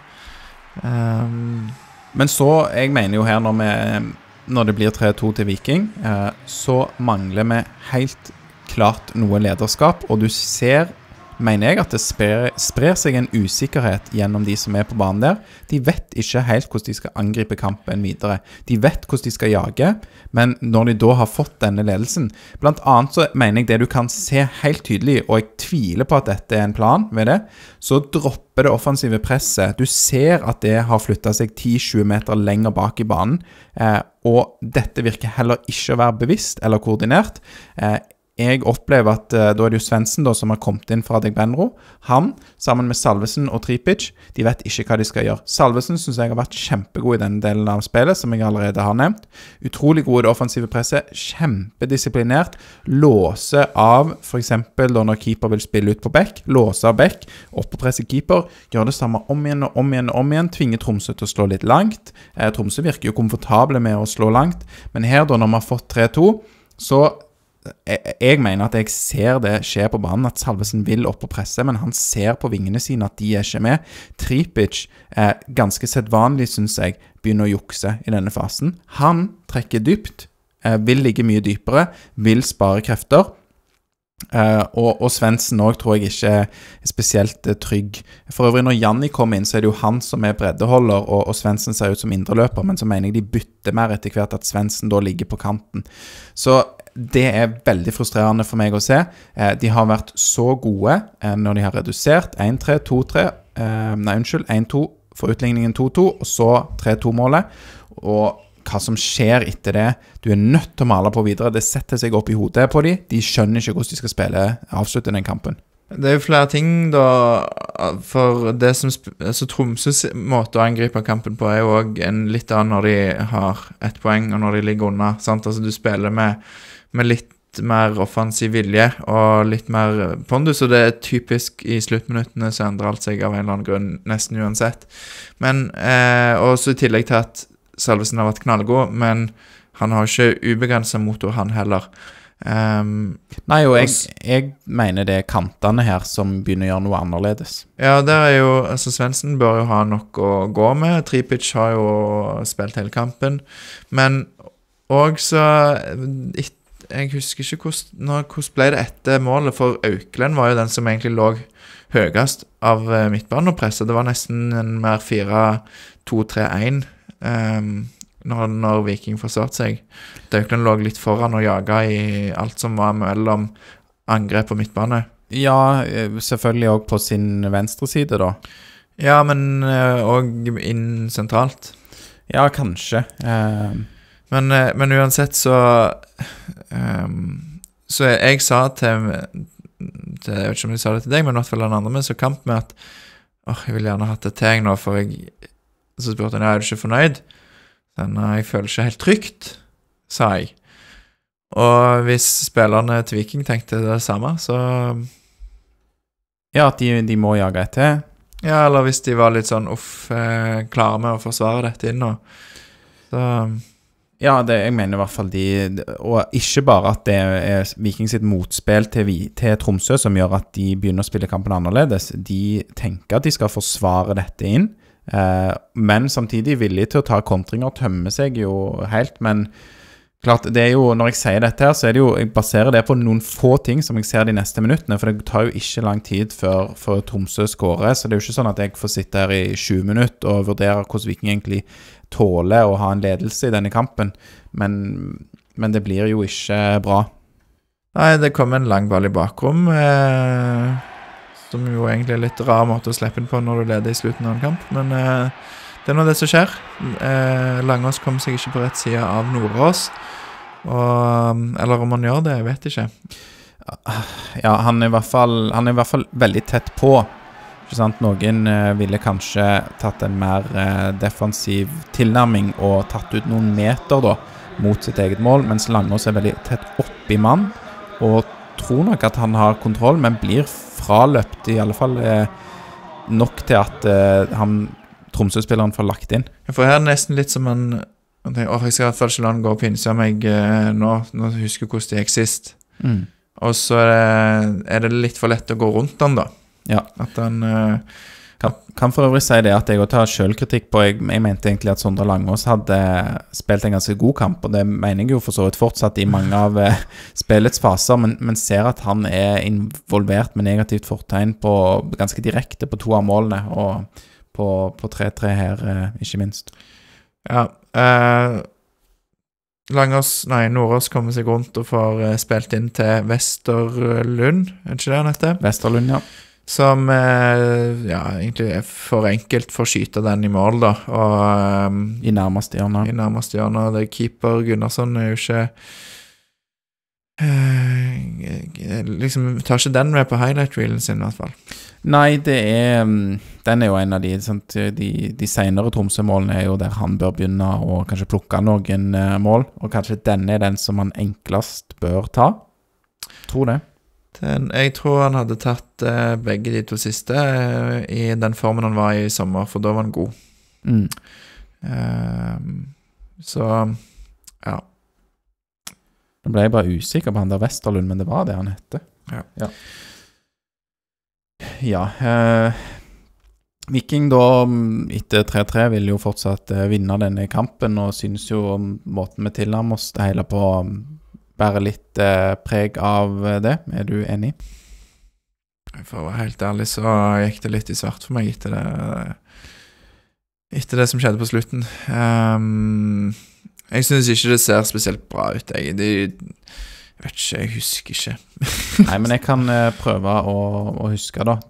Men så, jeg mener jo her når det blir 3-2 til Viking, så mangler vi helt klart noe lederskap, og du ser, mener jeg, at det sprer seg en usikkerhet gjennom de som på banen der. De vet ikke helt hvordan de skal angripe kampen videre. De vet hvordan de skal jage, men når de da har fått denne ledelsen, blant annet så mener jeg det du kan se helt tydelig, og jeg tviler på at dette en plan ved det, så dropper det offensive presset. Du ser at det har flyttet seg 10-20 meter lenger bak i banen, og dette virker heller ikke å være bevisst eller koordinert. Jeg opplever at da det jo Svendsen da, som har kommet inn fra Adegbenro. Han, sammen med Salvesen og Tripic, de vet ikke hva de skal gjøre. Salvesen synes jeg har vært kjempegod i denne delen av spillet, som jeg allerede har nevnt. Utrolig god i det offensive presset, kjempedisiplinert, låse av, for eksempel da når keeper vil spille ut på bekk, låse av bekk, opp og presse keeper, gjør det samme om igjen og om igjen og om igjen, tvinger Tromsø til å slå litt langt. Tromsø virker jo komfortable med å slå langt, men her da når man har fått 3-2, så jeg mener at jeg ser det skje på banen, at Salvesen vil opp og presse, men han ser på vingene sine at de ikke med. Tripic, ganske sedvanlig synes jeg, begynner å jukse i denne fasen. Han trekker dypt, vil ligge mye dypere, vil spare krefter, og Svendsen også tror jeg ikke spesielt trygg. For øvrig når Janni kommer inn, så det jo han som breddeholder, og Svendsen ser ut som indreløper, men så mener jeg de bytter mer etter hvert at Svendsen da ligger på kanten. Så det veldig frustrerende for meg å se. De har vært så gode når de har redusert 1-3, 2-3, 1-2 for utligningen 2-2, og så 3-2-målet. Og hva som skjer etter det, du nødt til å male på videre. Det setter seg opp i hodet på dem. De skjønner ikke hvordan de skal avslutte den kampen. Det jo flere ting da, for det som altså Tromsøs måte å angripe kampen på jo også en litt annen når de har 1 poeng og når de ligger under, sant? Altså du spiller med litt mer offensiv vilje og litt mer pondus, og det typisk i sluttminuttene så endrer alt seg av en eller annen grunn nesten uansett. Men også i tillegg til at Salvesen har vært knallgod, men han har ikke ubegrenset motor, han heller. Nei, og jeg mener det kantene her som begynner å gjøre noe annerledes. Ja, der jo, altså Svendsen bør jo ha nok å gå med. Tripic har jo spilt hele kampen. Men også jeg husker ikke hvordan ble det etter målet, for Auklend var jo den som egentlig lå høyest av midtbanepresset. Det var nesten en mer 4-2-3-1 når Viking forsvart seg. Auklend lå litt foran og jaget i alt som var mellom angrep og midtbane. Ja, selvfølgelig også på sin venstre side da. Ja, men også inn sentralt. Ja, kanskje. Men uansett så jeg sa til jeg vet ikke om jeg sa det til deg, men i hvert fall den andre med så kamp med at jeg vil gjerne hatt det til jeg nå, for så spurte han, er du ikke fornøyd? Jeg føler ikke helt trygt, sa jeg. Og hvis spillerne til Viking tenkte det samme, så ja, at de må jage etter. Ja, eller hvis de var litt sånn klare med å forsvare dette inn nå. Så ja, jeg mener i hvert fall og ikke bare at det Viking sitt motspill til Tromsø som gjør at de begynner å spille kampen annerledes. De tenker at de skal forsvare dette inn, men samtidig villig til å ta kontringer, tømme seg jo helt, men klart, det jo, når jeg sier dette her, så det jo, jeg baserer det på noen få ting som jeg ser de neste minuttene, for det tar jo ikke lang tid før Tromsø skårer, så det jo ikke sånn at jeg får sitte her i 20 minutter og vurdere hvordan Viking egentlig tåler å ha en ledelse i denne kampen, men det blir jo ikke bra. Nei, det kom en lang ball i bakrom, som jo egentlig litt rar måte å slippe inn på når du leder i slutten av en kamp, men det nå det som skjer. Langås kom seg ikke på rett side av Nordås, eller om han gjør det, jeg vet ikke. Ja, han i hvert fall veldig tett på. Ikke sant? Noen ville kanskje tatt en mer defensiv tilnærming og tatt ut noen meter da, mot sitt eget mål, mens Langås veldig tett opp i mann, og tror nok at han har kontroll, men blir fraløpt i alle fall nok til at Tromsø-spilleren får lagt inn. For her nesten litt som han tenker, jeg skal i hvert fall ikke la han gå på innsida meg nå husker jeg hvordan det gikk sist. Og så det litt for lett å gå rundt han da. Ja. At han kan for øvrig si det at jeg tar selvkritikk på, jeg mente egentlig at Sondre Langås hadde spilt en ganske god kamp, og det mener jeg jo for så vidt fortsatt i mange av spillets faser, men ser at han involvert med negativt fortegn på ganske direkte på 2 av målene, og på 3-3 her, ikke minst. Ja, Nordås kommer seg rundt og får spilt inn til Vesterlund, ikke det han heter? Vesterlund, ja. Som egentlig for enkelt for å skyte den i mål da, og i nærmeste hjørne. Det keeper Gunnarsson jo ikke liksom tar ikke den med på highlight-reelen sin i hvert fall. Nei, den jo en av de senere Tromsø-målene jo der han bør begynne å kanskje plukke noen mål, og kanskje denne den som han enklest bør ta. Tror det. Jeg tror han hadde tatt begge de 2 siste i den formen han var i sommer, for da var han god. Så, ja. Nå ble jeg bare usikker på han der Vesterlund, men det var det han hette. Ja, Viking da, etter 3-3, vil jo fortsatt vinne denne kampen, og synes jo måten vi tilnærmer oss det hele på bære litt preg av det. Er du enig? For å være helt ærlig så gikk det litt i svart for meg etter det som skjedde på slutten. Jeg synes ikke det ser spesielt bra ut. Jeg vet ikke, jeg husker ikke. Nei, men jeg kan prøve å huske da.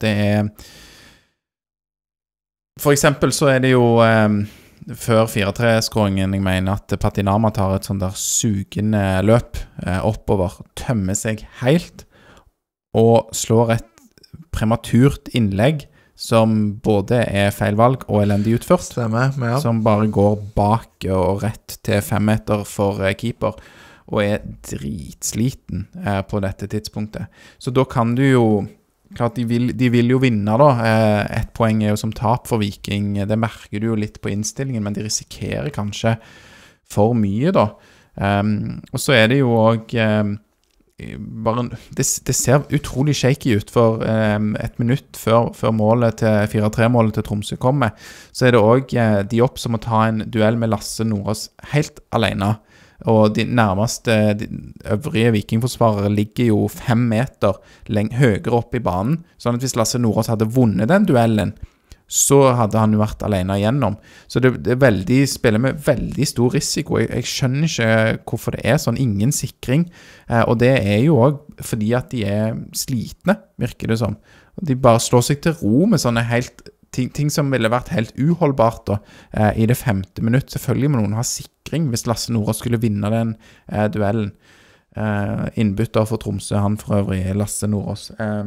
For eksempel så det jo før 4-3-skåringen, jeg mener at Patinama tar et sånt der sugende løp oppover, tømmer seg helt, og slår et prematurt innlegg som både feil valg og elendig utført. Stemmer, ja. Som bare går bak og rett til 5 meter for keeper, og dritsliten på dette tidspunktet. Så da kan du jo klart de vil jo vinne da. Et poeng jo som tap for Viking. Det merker du jo litt på innstillingen, men de risikerer kanskje for mye da. Og så det jo også det ser utrolig shaky ut for et minutt før målet til 4-3-målet til Tromsø kommer. Så det også de opp som må ta en duell med Lasse Nordås helt alene. Og de nærmeste de øvrige vikingforsvarere ligger jo 5 meter høyere opp i banen. Sånn at hvis Lasse Nordås hadde vunnet den duellen, så hadde han jo vært alene igjennom. Så det spiller med veldig stor risiko. Jeg skjønner ikke hvorfor det sånn. Ingen sikring. Og det jo også fordi at de slitne, virker det som. De bare slår seg til ro med sånne ting som ville vært helt uholdbart da, i det 5. minutt. Selvfølgelig må noen ha sikring hvis Lasse Nordås skulle vinne den duellen. Innbytter for Tromsø, han for øvrig, Lasse Nordås.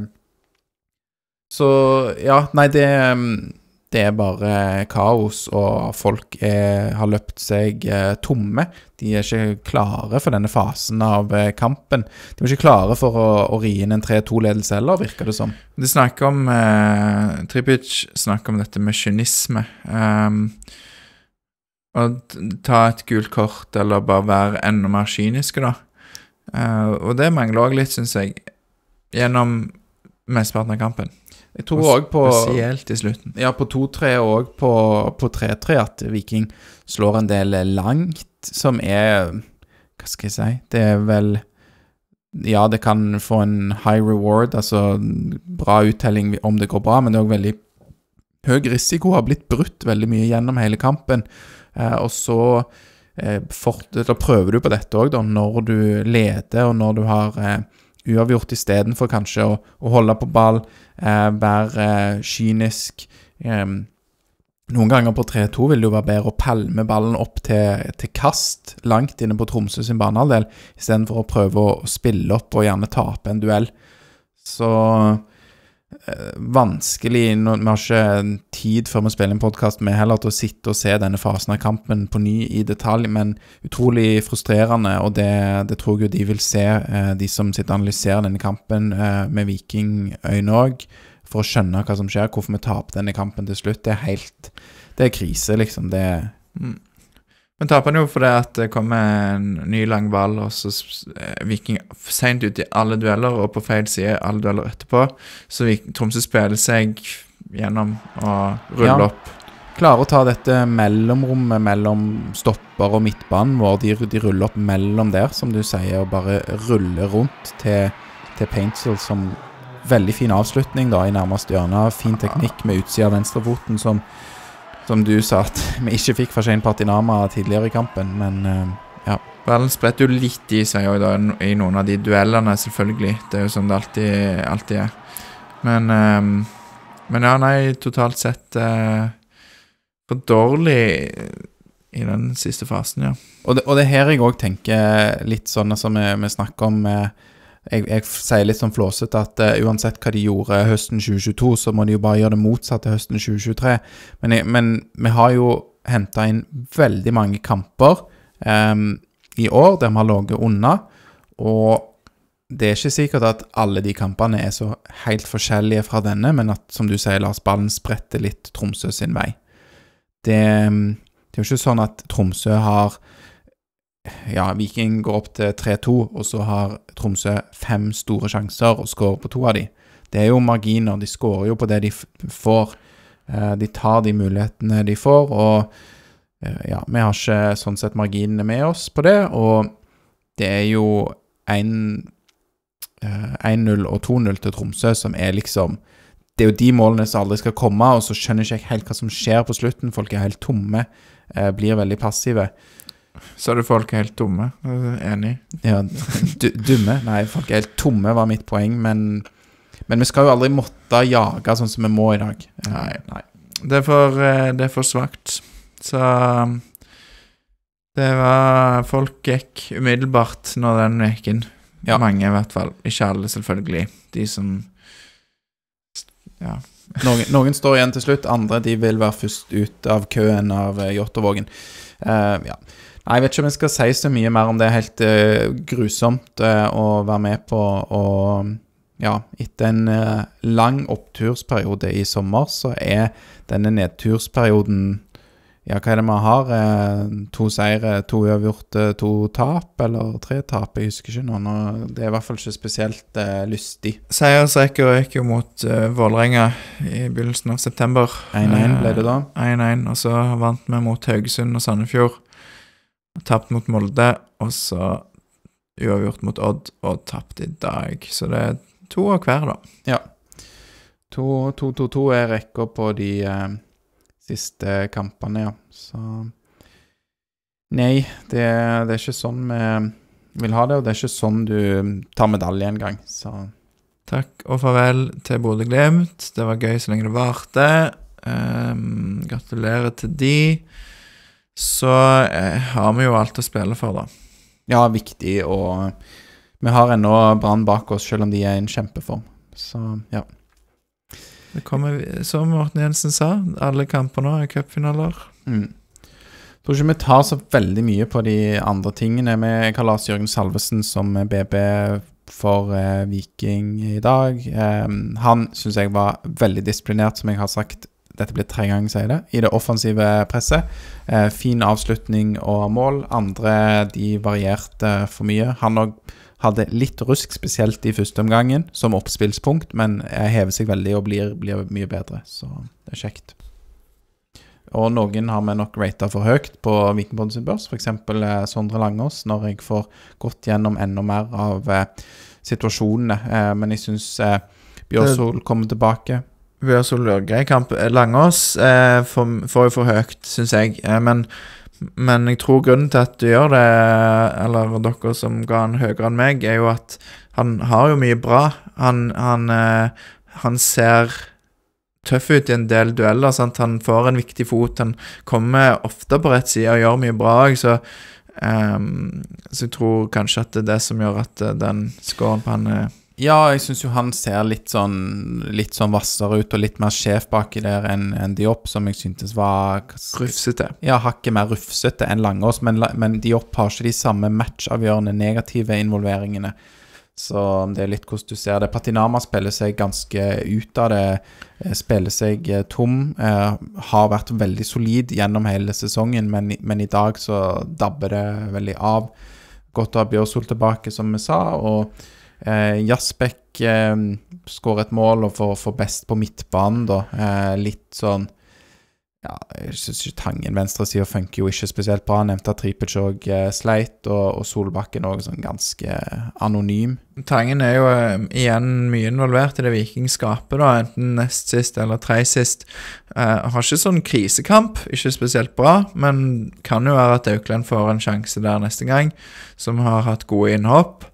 Så ja, nei, det bare kaos, og folk har løpt seg tomme. De ikke klare for denne fasen av kampen. De var ikke klare for å ri inn en 3-2-ledelse heller, virker det som. De snakker om, Tripic snakker om dette med kynisme. Å ta et gult kort, eller bare være enda mer kyniske da. Og det mangler også litt, synes jeg, gjennom mesteparten av kampen. Jeg tror også på spesielt i slutten. Ja, på 2-3 og på 3-3 at Viking slår en del langt, som hva skal jeg si, det vel, ja, det kan få en high reward, altså bra uttelling om det går bra, men det også veldig høy risiko, har blitt brutt veldig mye gjennom hele kampen, og så da prøver du på dette også da, når du leder, og når du har uavgjort I stedet for kanskje å holde på ball, være kynisk. Noen ganger på 3-2 vil det jo være bedre å palme ballen opp til kast langt inne på Tromsø sin banehalvdel, I stedet for å prøve å spille opp og gjerne tape en duell. Så vanskelig, vi har ikke tid før vi spiller en podcast med heller til å sitte og se denne fasen av kampen på ny I detalj, men utrolig frustrerende, og det tror jeg de vil se, de som sitter og analyserer denne kampen med Vikingøyne også, for å skjønne hva som skjer, hvorfor vi taper denne kampen til slutt. Det krise liksom, Men taper han jo fordi at det kommer en ny lang ball, og så Viking sent ut I alle dueller, og på feil side alle dueller etterpå. Så Tromsø spiller seg gjennom og ruller opp. Klarer å ta dette mellomrommet mellom stopper og midtbanen, hvor de ruller opp mellom der, som du sier, og bare ruller rundt til Paintsil, som veldig fin avslutning da, I nærmeste hjørne. Fin teknikk med utsida av venstrefoten, som du sa at vi ikke fikk fra Shane Patinama tidligere I kampen, men ja. Ballen spretter jo litt I seg også, da, I noen av de duellene, selvfølgelig. Det jo sånn det alltid Men ja, nei, totalt sett for dårlig I den siste fasen, ja. Og det her jeg også tenker litt sånn som vi snakker om jeg sier litt sånn flåset at uansett hva de gjorde høsten 2022, så må de jo bare gjøre det motsatte høsten 2023. Men vi har jo hentet inn veldig mange kamper I år, der vi har ligget unna, og det ikke sikkert at alle de kampene så helt forskjellige fra denne, men at, som du sier, Lars, ballen spretter litt Tromsø sin vei. Det jo ikke sånn at Tromsø har Viking går opp til 3-2, og så har Tromsø 5 store sjanser og skårer på 2 av de. Det jo marginer, de skårer jo på det de får. De tar de mulighetene de får, og vi har ikke sånn sett marginene med oss på det, og det jo 1-0 og 2-0 til Tromsø som liksom, det jo de målene som aldri skal komme, og så skjønner ikke jeg helt hva som skjer på slutten. Folk helt tomme, blir veldig passive. Så du folk helt dumme, enig? Ja, dumme? Nei, folk helt tomme var mitt poeng, men vi skal jo aldri måtte jage sånn som vi må I dag. Nei. Det for svagt. Så det var, folk gikk umiddelbart når den gikk inn. Ja. Mange I hvert fall, ikke alle selvfølgelig. De som, ja. Noen står igjen til slutt, andre de vil være først ut av køen av Jåttåvågen. Ja. Nei, jeg vet ikke om jeg skal si så mye mer om det. Helt grusomt å være med på, og etter en lang opptursperiode i sommer, så denne nedtursperioden, hva det vi har? 2 seire, 2 uavgjorte, 2 tap, eller 3 tap, jeg husker ikke nå. Det i hvert fall ikke spesielt lystig. Seiersrekker gikk jo mot Vålerenga i begynnelsen av september. 1-1 ble det da. 1-1, og så vant vi mot Haugesund og Sandefjord. Tapt mot Molde, og så uavgjort mot Odd, og tapt i dag. Så det 2 av hver da. Ja. 2-2-2 rekka på de siste kampene, ja. Så nei, det er ikke sånn vi vil ha det, og det er ikke sånn du tar medalje en gang. Så takk og farvel til Bodø Glimt. Det var gøy så lenge det varte. Gratulerer til de. Så har vi jo alt å spille for da. ja, viktig, og vi har ennå Brann bak oss, selv om de i en kjempeform. Så, ja. Det kommer, som Morten Jensen sa, alle kamper nå cupfinaler. Jeg tror ikke vi tar så veldig mye på de andre tingene. Jeg har Lars Jørgen Salvesen som BB for Viking i dag. Han synes jeg var veldig disiplinert, som jeg har sagt. Dette blir 3 ganger, sier det, i det offensive presset. Fin avslutning og mål. Andre, de varierte for mye. Han også hadde litt rusk, spesielt i første omgangen, som oppspillspunkt, men hever seg veldig og blir mye bedre, så det er kjekt. Og noen har vi nok ratet for høyt på Vikingpodden sin børs, for eksempel Sondre Langås, når jeg får gått gjennom enda mer av situasjonene. Men jeg synes Bjørsol kommer tilbake. Bjørsol gjør grei kamp. Langås får jo for høyt, synes jeg, men jeg tror grunnen til at du gjør det, eller dere som ga han høyere enn meg, er jo at han har jo mye bra. Han ser tøff ut i en del dueller, sant? Han får en viktig fot, han kommer ofte på rett side og gjør mye bra, så jeg tror kanskje at det er det som gjør at den scoren på han Ja, jeg synes jo han ser litt sånn vassere ut og litt mer sjef baki der enn Diop, som jeg syntes var rufsete. Ja, hakket mer rufsete enn Langås, men Diop har ikke de samme matchavgjørende negative involveringene. Så det er litt hvordan du ser det. Patinama spiller seg ganske ut av det, spiller seg tom, har vært veldig solid gjennom hele sesongen, men i dag så dabber det veldig av. Godt å ha Bjørsol tilbake, som vi sa, og Jasbæk skårer et mål og får best på midtbanen da. Litt sånn jeg synes ikke Tangen venstre siden funker jo ikke spesielt bra. Han nevnte at Tripic og sleit, og Solbakken også sånn ganske anonym. Tangen er jo igjen mye involvert i det vikingskapet da, enten nest sist eller tredje sist. Har ikke sånn krisekamp, ikke spesielt bra, men kan jo være at Auckland får en sjanse der neste gang, som har hatt gode innhopp.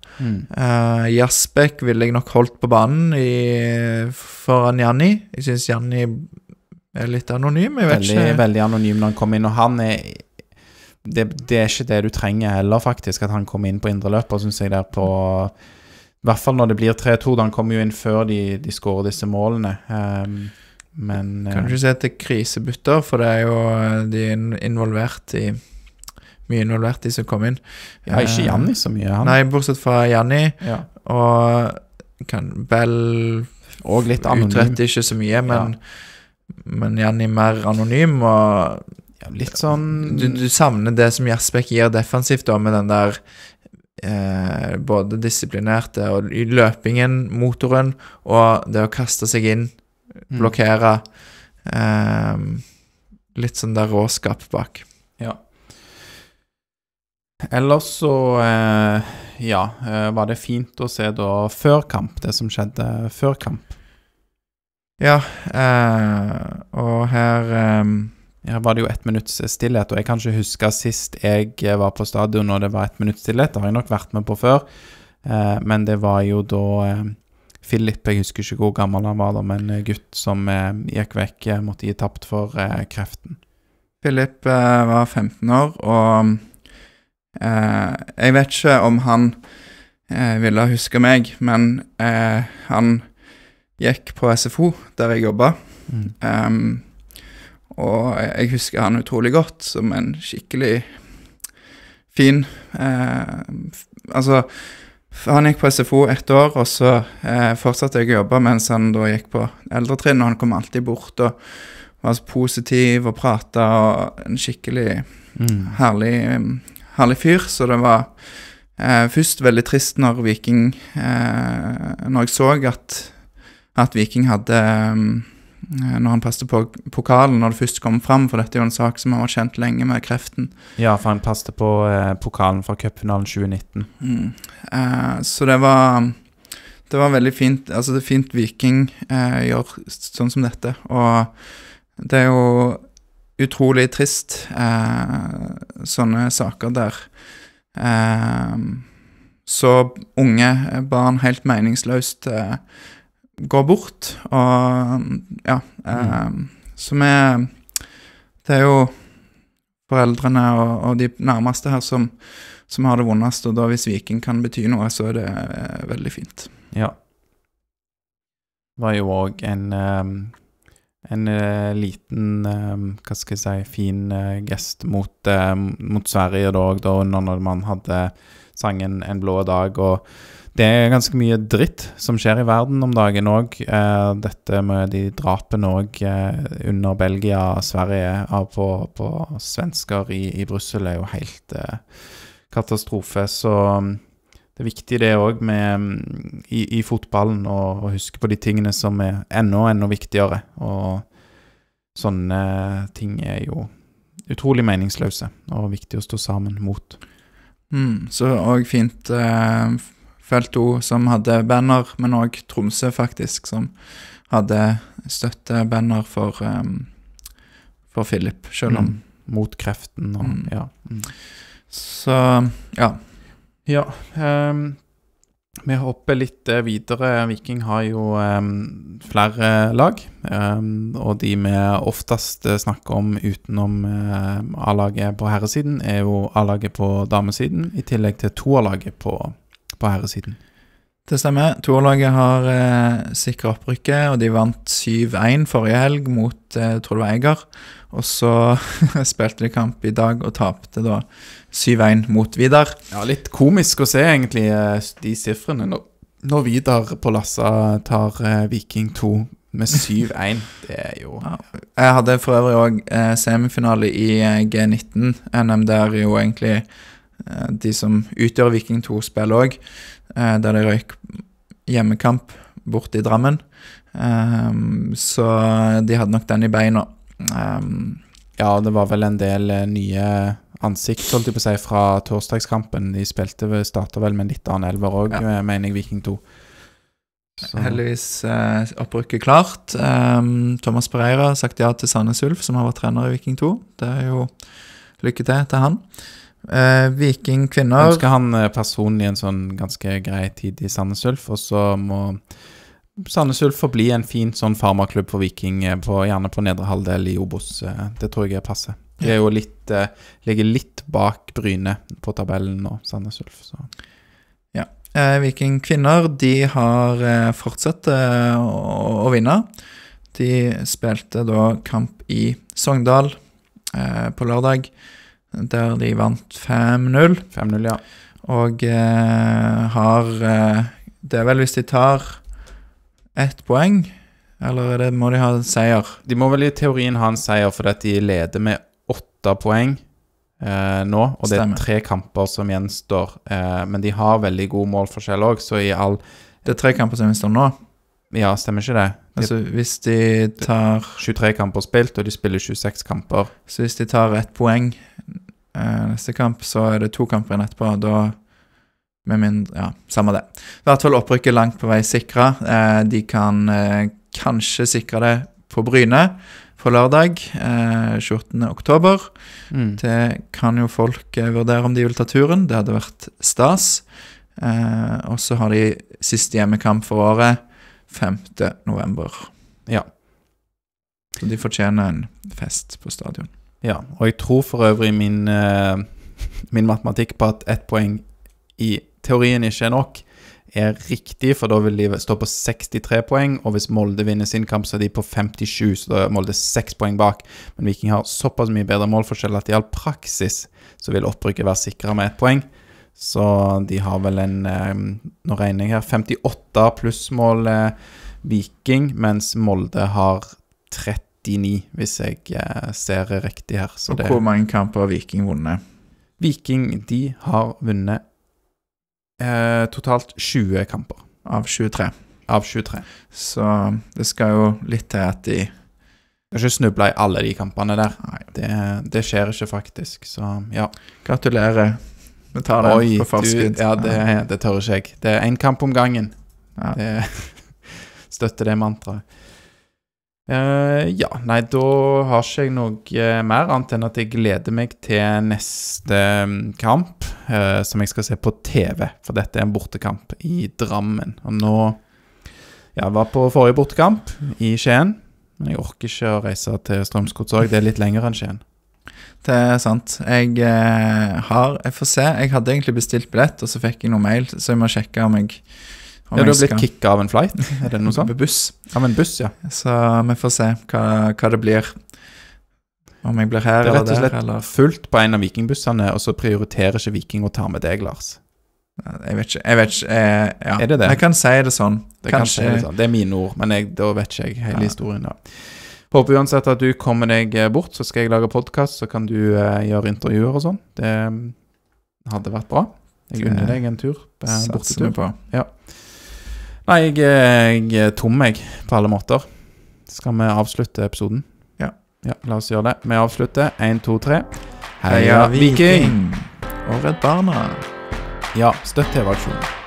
Jasbæk ville jeg nok holdt på banen foran Janni. Jeg synes Janni er litt anonym, jeg vet ikke. Veldig anonym når han kommer inn, og han det er ikke det du trenger heller faktisk, at han kommer inn på indre løper, synes jeg der på, i hvert fall når det blir 3-2, da han kommer jo inn før de skårer disse målene, men kan du ikke si at det er krisebytter, for det er jo de involvert i mye involvert i som kom inn. Ja, ikke Janni så mye. Nei, bortsett fra Janni, ja. Og Bell og litt anonym. Utretter ikke så mye, men Janni mer anonym, og ja, litt sånn du savner det som Jasbæk gir defensivt da, med den der både disiplinerte og i løpingen, motoren, og det å kaste seg inn, blokkere, litt sånn der råskap bak. Ja. Ellers så var det fint å se da før kamp, det som skjedde før kamp. Ja, og her var det jo 1 minutts stillhet, og jeg kan ikke huske sist jeg var på stadion og det var 1 minutts stillhet, det har jeg nok vært med på før, men det var jo da Philip, jeg husker ikke hvor gammel han var da, men gutt som gikk vekk, måtte gi tapt for kreften. Philip var 15 år, og jeg vet ikke om han ville huske meg, men han gikk på SFO der jeg jobbet, og jeg husker han utrolig godt som en skikkelig fin, altså Han gikk på SFO 1 år, og så fortsatte jeg å jobbe mens han da gikk på eldretrinn, og han kom alltid bort og var så positiv og pratet, og en skikkelig herlig fyr, så det var først veldig trist når når jeg så at Viking hadde, når han passte på pokalen, når det først kom frem, for dette er jo en sak som han var kjent lenge med kreften. Ja, for han passte på pokalen fra cupfinalen 2019. Så det var veldig fint, altså det er fint Viking gjør sånn som dette, og det er jo utrolig trist, sånne saker der så unge barn helt meningsløst går bort, og ja, så det er jo foreldrene og de nærmeste her som har det vondest, og da hvis Viking kan bety noe, så er det veldig fint. Ja. Det var jo også en liten, hva skal jeg si, fin gest mot Sverige da når man hadde sangen En blå dag, og det er ganske mye dritt som skjer i verden om dagen også. Dette med de drapene også under Belgia, Sverige, på svensker i Brussel er jo helt katastrofe. Så det er viktig det også med i fotballen å huske på de tingene som er enda viktigere. Og sånne ting er jo utrolig meningsløse og viktig å stå sammen mot. Så også fint Felt O som hadde banner, men også Tromsø faktisk, som hadde støttebanner for Philip, selv om mot kreften og ja. Så ja. Ja, vi hopper litt videre. Viking har jo flere lag, og de vi oftest snakker om utenom A-laget på herresiden er jo A-laget på damesiden, i tillegg til toerlaget på herresiden. Det stemmer. Toerlaget har sikret opprykket, og de vant 7-1 forrige helg mot, tror det var Eiger, og så spilte de kamp i dag og tapte da 7-1 mot Vidar. Ja, litt komisk å se egentlig de siffrene når Vidar på Lassa tar Viking 2 med 7-1. Det er jo... Ja. Jeg hadde for øvrig også semifinale i G19, NM der jo egentlig de som utgjør Viking 2-spill også, der de røyk hjemmekamp bort i Drammen. Så de hadde nok den i beina. Ja, det var vel en del nye ansikt, holdt jeg på å si, fra torsdagskampen. De startet vel med en litt annen elver også, mener jeg, Viking 2. Så. Heldigvis opprykket klart. Thomas Pereira har sagt ja til Sandnes Ulf, som har vært trener i Viking 2. Det er jo lykke til han. Viking kvinner ønsker han personlig en sånn ganske grei tid i Sandnes Ulf, og så må Sandnes Ulf forbli en fin sånn farmaklubb for Viking, gjerne på nedre halvdel i Obos. Det tror jeg passer. De er jo ligger litt bak Bryne på tabellen nå, Sandnes Ulf. Så. Ja, Viking kvinner, de har fortsatt å vinne. De spilte da kamp i Sogndal på lørdag, der de vant 5-0. 5-0, ja. Og har det er vel hvis de tar 1 poeng, eller må de ha seier? De må vel i teorien ha en seier, for at de leder med 8 poeng nå, og det er 3 kamper som gjenstår, men de har veldig god målforskjell også, så i all... Det er 3 kamper som gjenstår nå? Ja, stemmer ikke det? Altså hvis de tar... 23 kamper spilt, og de spiller 26 kamper. Så hvis de tar 1 poeng neste kamp, så er det 2 kamper igjen etterpå, da med mindre, ja, samme det. I hvert fall opprykket langt på vei sikret. De kan kanskje sikre det på Bryne på lørdag, 28. oktober. Det kan jo folk vurdere om de vil ta turen. Det hadde vært stas. Og så har de siste hjemmekamp for året, 5. november. Ja. Så de fortjener en fest på stadion. Ja, og jeg tror for øvrig min matematikk på at 1 poeng i teorien ikke er nok, er riktig, for da vil de stå på 63 poeng, og hvis Molde vinner sin kamp, så er de på 57, så da er Molde 6 poeng bak. Men Viking har såpass mye bedre målforskjell at i all praksis så vil opprykket være sikret med 1 poeng. Så de har vel nå regner jeg her, 58 plussmål Viking, mens Molde har 39, hvis jeg ser riktig her. Så og hvor mange kamper har Viking vunnet? Viking, de har vunnet totalt 20 kamper. Av 23. Av 23. Så det skal jo litt til at de skal ikke snuble i alle de kampene der. Nei. Det skjer ikke faktisk, så ja. Gratulerer. Vi tar det på forskudd. Ja, det tør ikke jeg. Det en kamp om gangen. Ja. Det støtter det mantraet. Ja, nei, da har ikke jeg noe mer annet enn at jeg gleder meg til neste kamp, som jeg skal se på TV, for dette en bortekamp i Drammen. Og nå, jeg var på forrige bortekamp i Skien, men jeg orker ikke å reise til Strømsgodsorg, det litt lenger enn Skien. Det er sant. Jeg får se, jeg hadde egentlig bestilt billett, og så fikk jeg noe mail, så jeg må sjekke om jeg du har blitt kicket av en flight, er det noe sånt? Buss. Av en buss, ja. Så vi får se hva det blir. Om jeg blir her eller der. Det er rett og slett fullt på en av vikingbussene, og så prioriterer ikke Viking å ta med deg, Lars. Jeg vet ikke, ja. Er det det? Jeg kan si det sånn. Det er mine ord, men da vet ikke jeg hele historien da. Håper uansett at du kommer deg bort, så skal jeg lage podcast, så kan du gjøre intervjuer og sånn. Det hadde vært bra. Jeg unner deg en tur. Satser vi på. Ja. Nei, jeg er tom meg på alle måter. Skal vi avslutte episoden? Ja. Ja, la oss gjøre det. Vi avslutter. 1, 2, 3. Heia Viking! Og Redd Barna! Ja, støtt TV-aksjonen.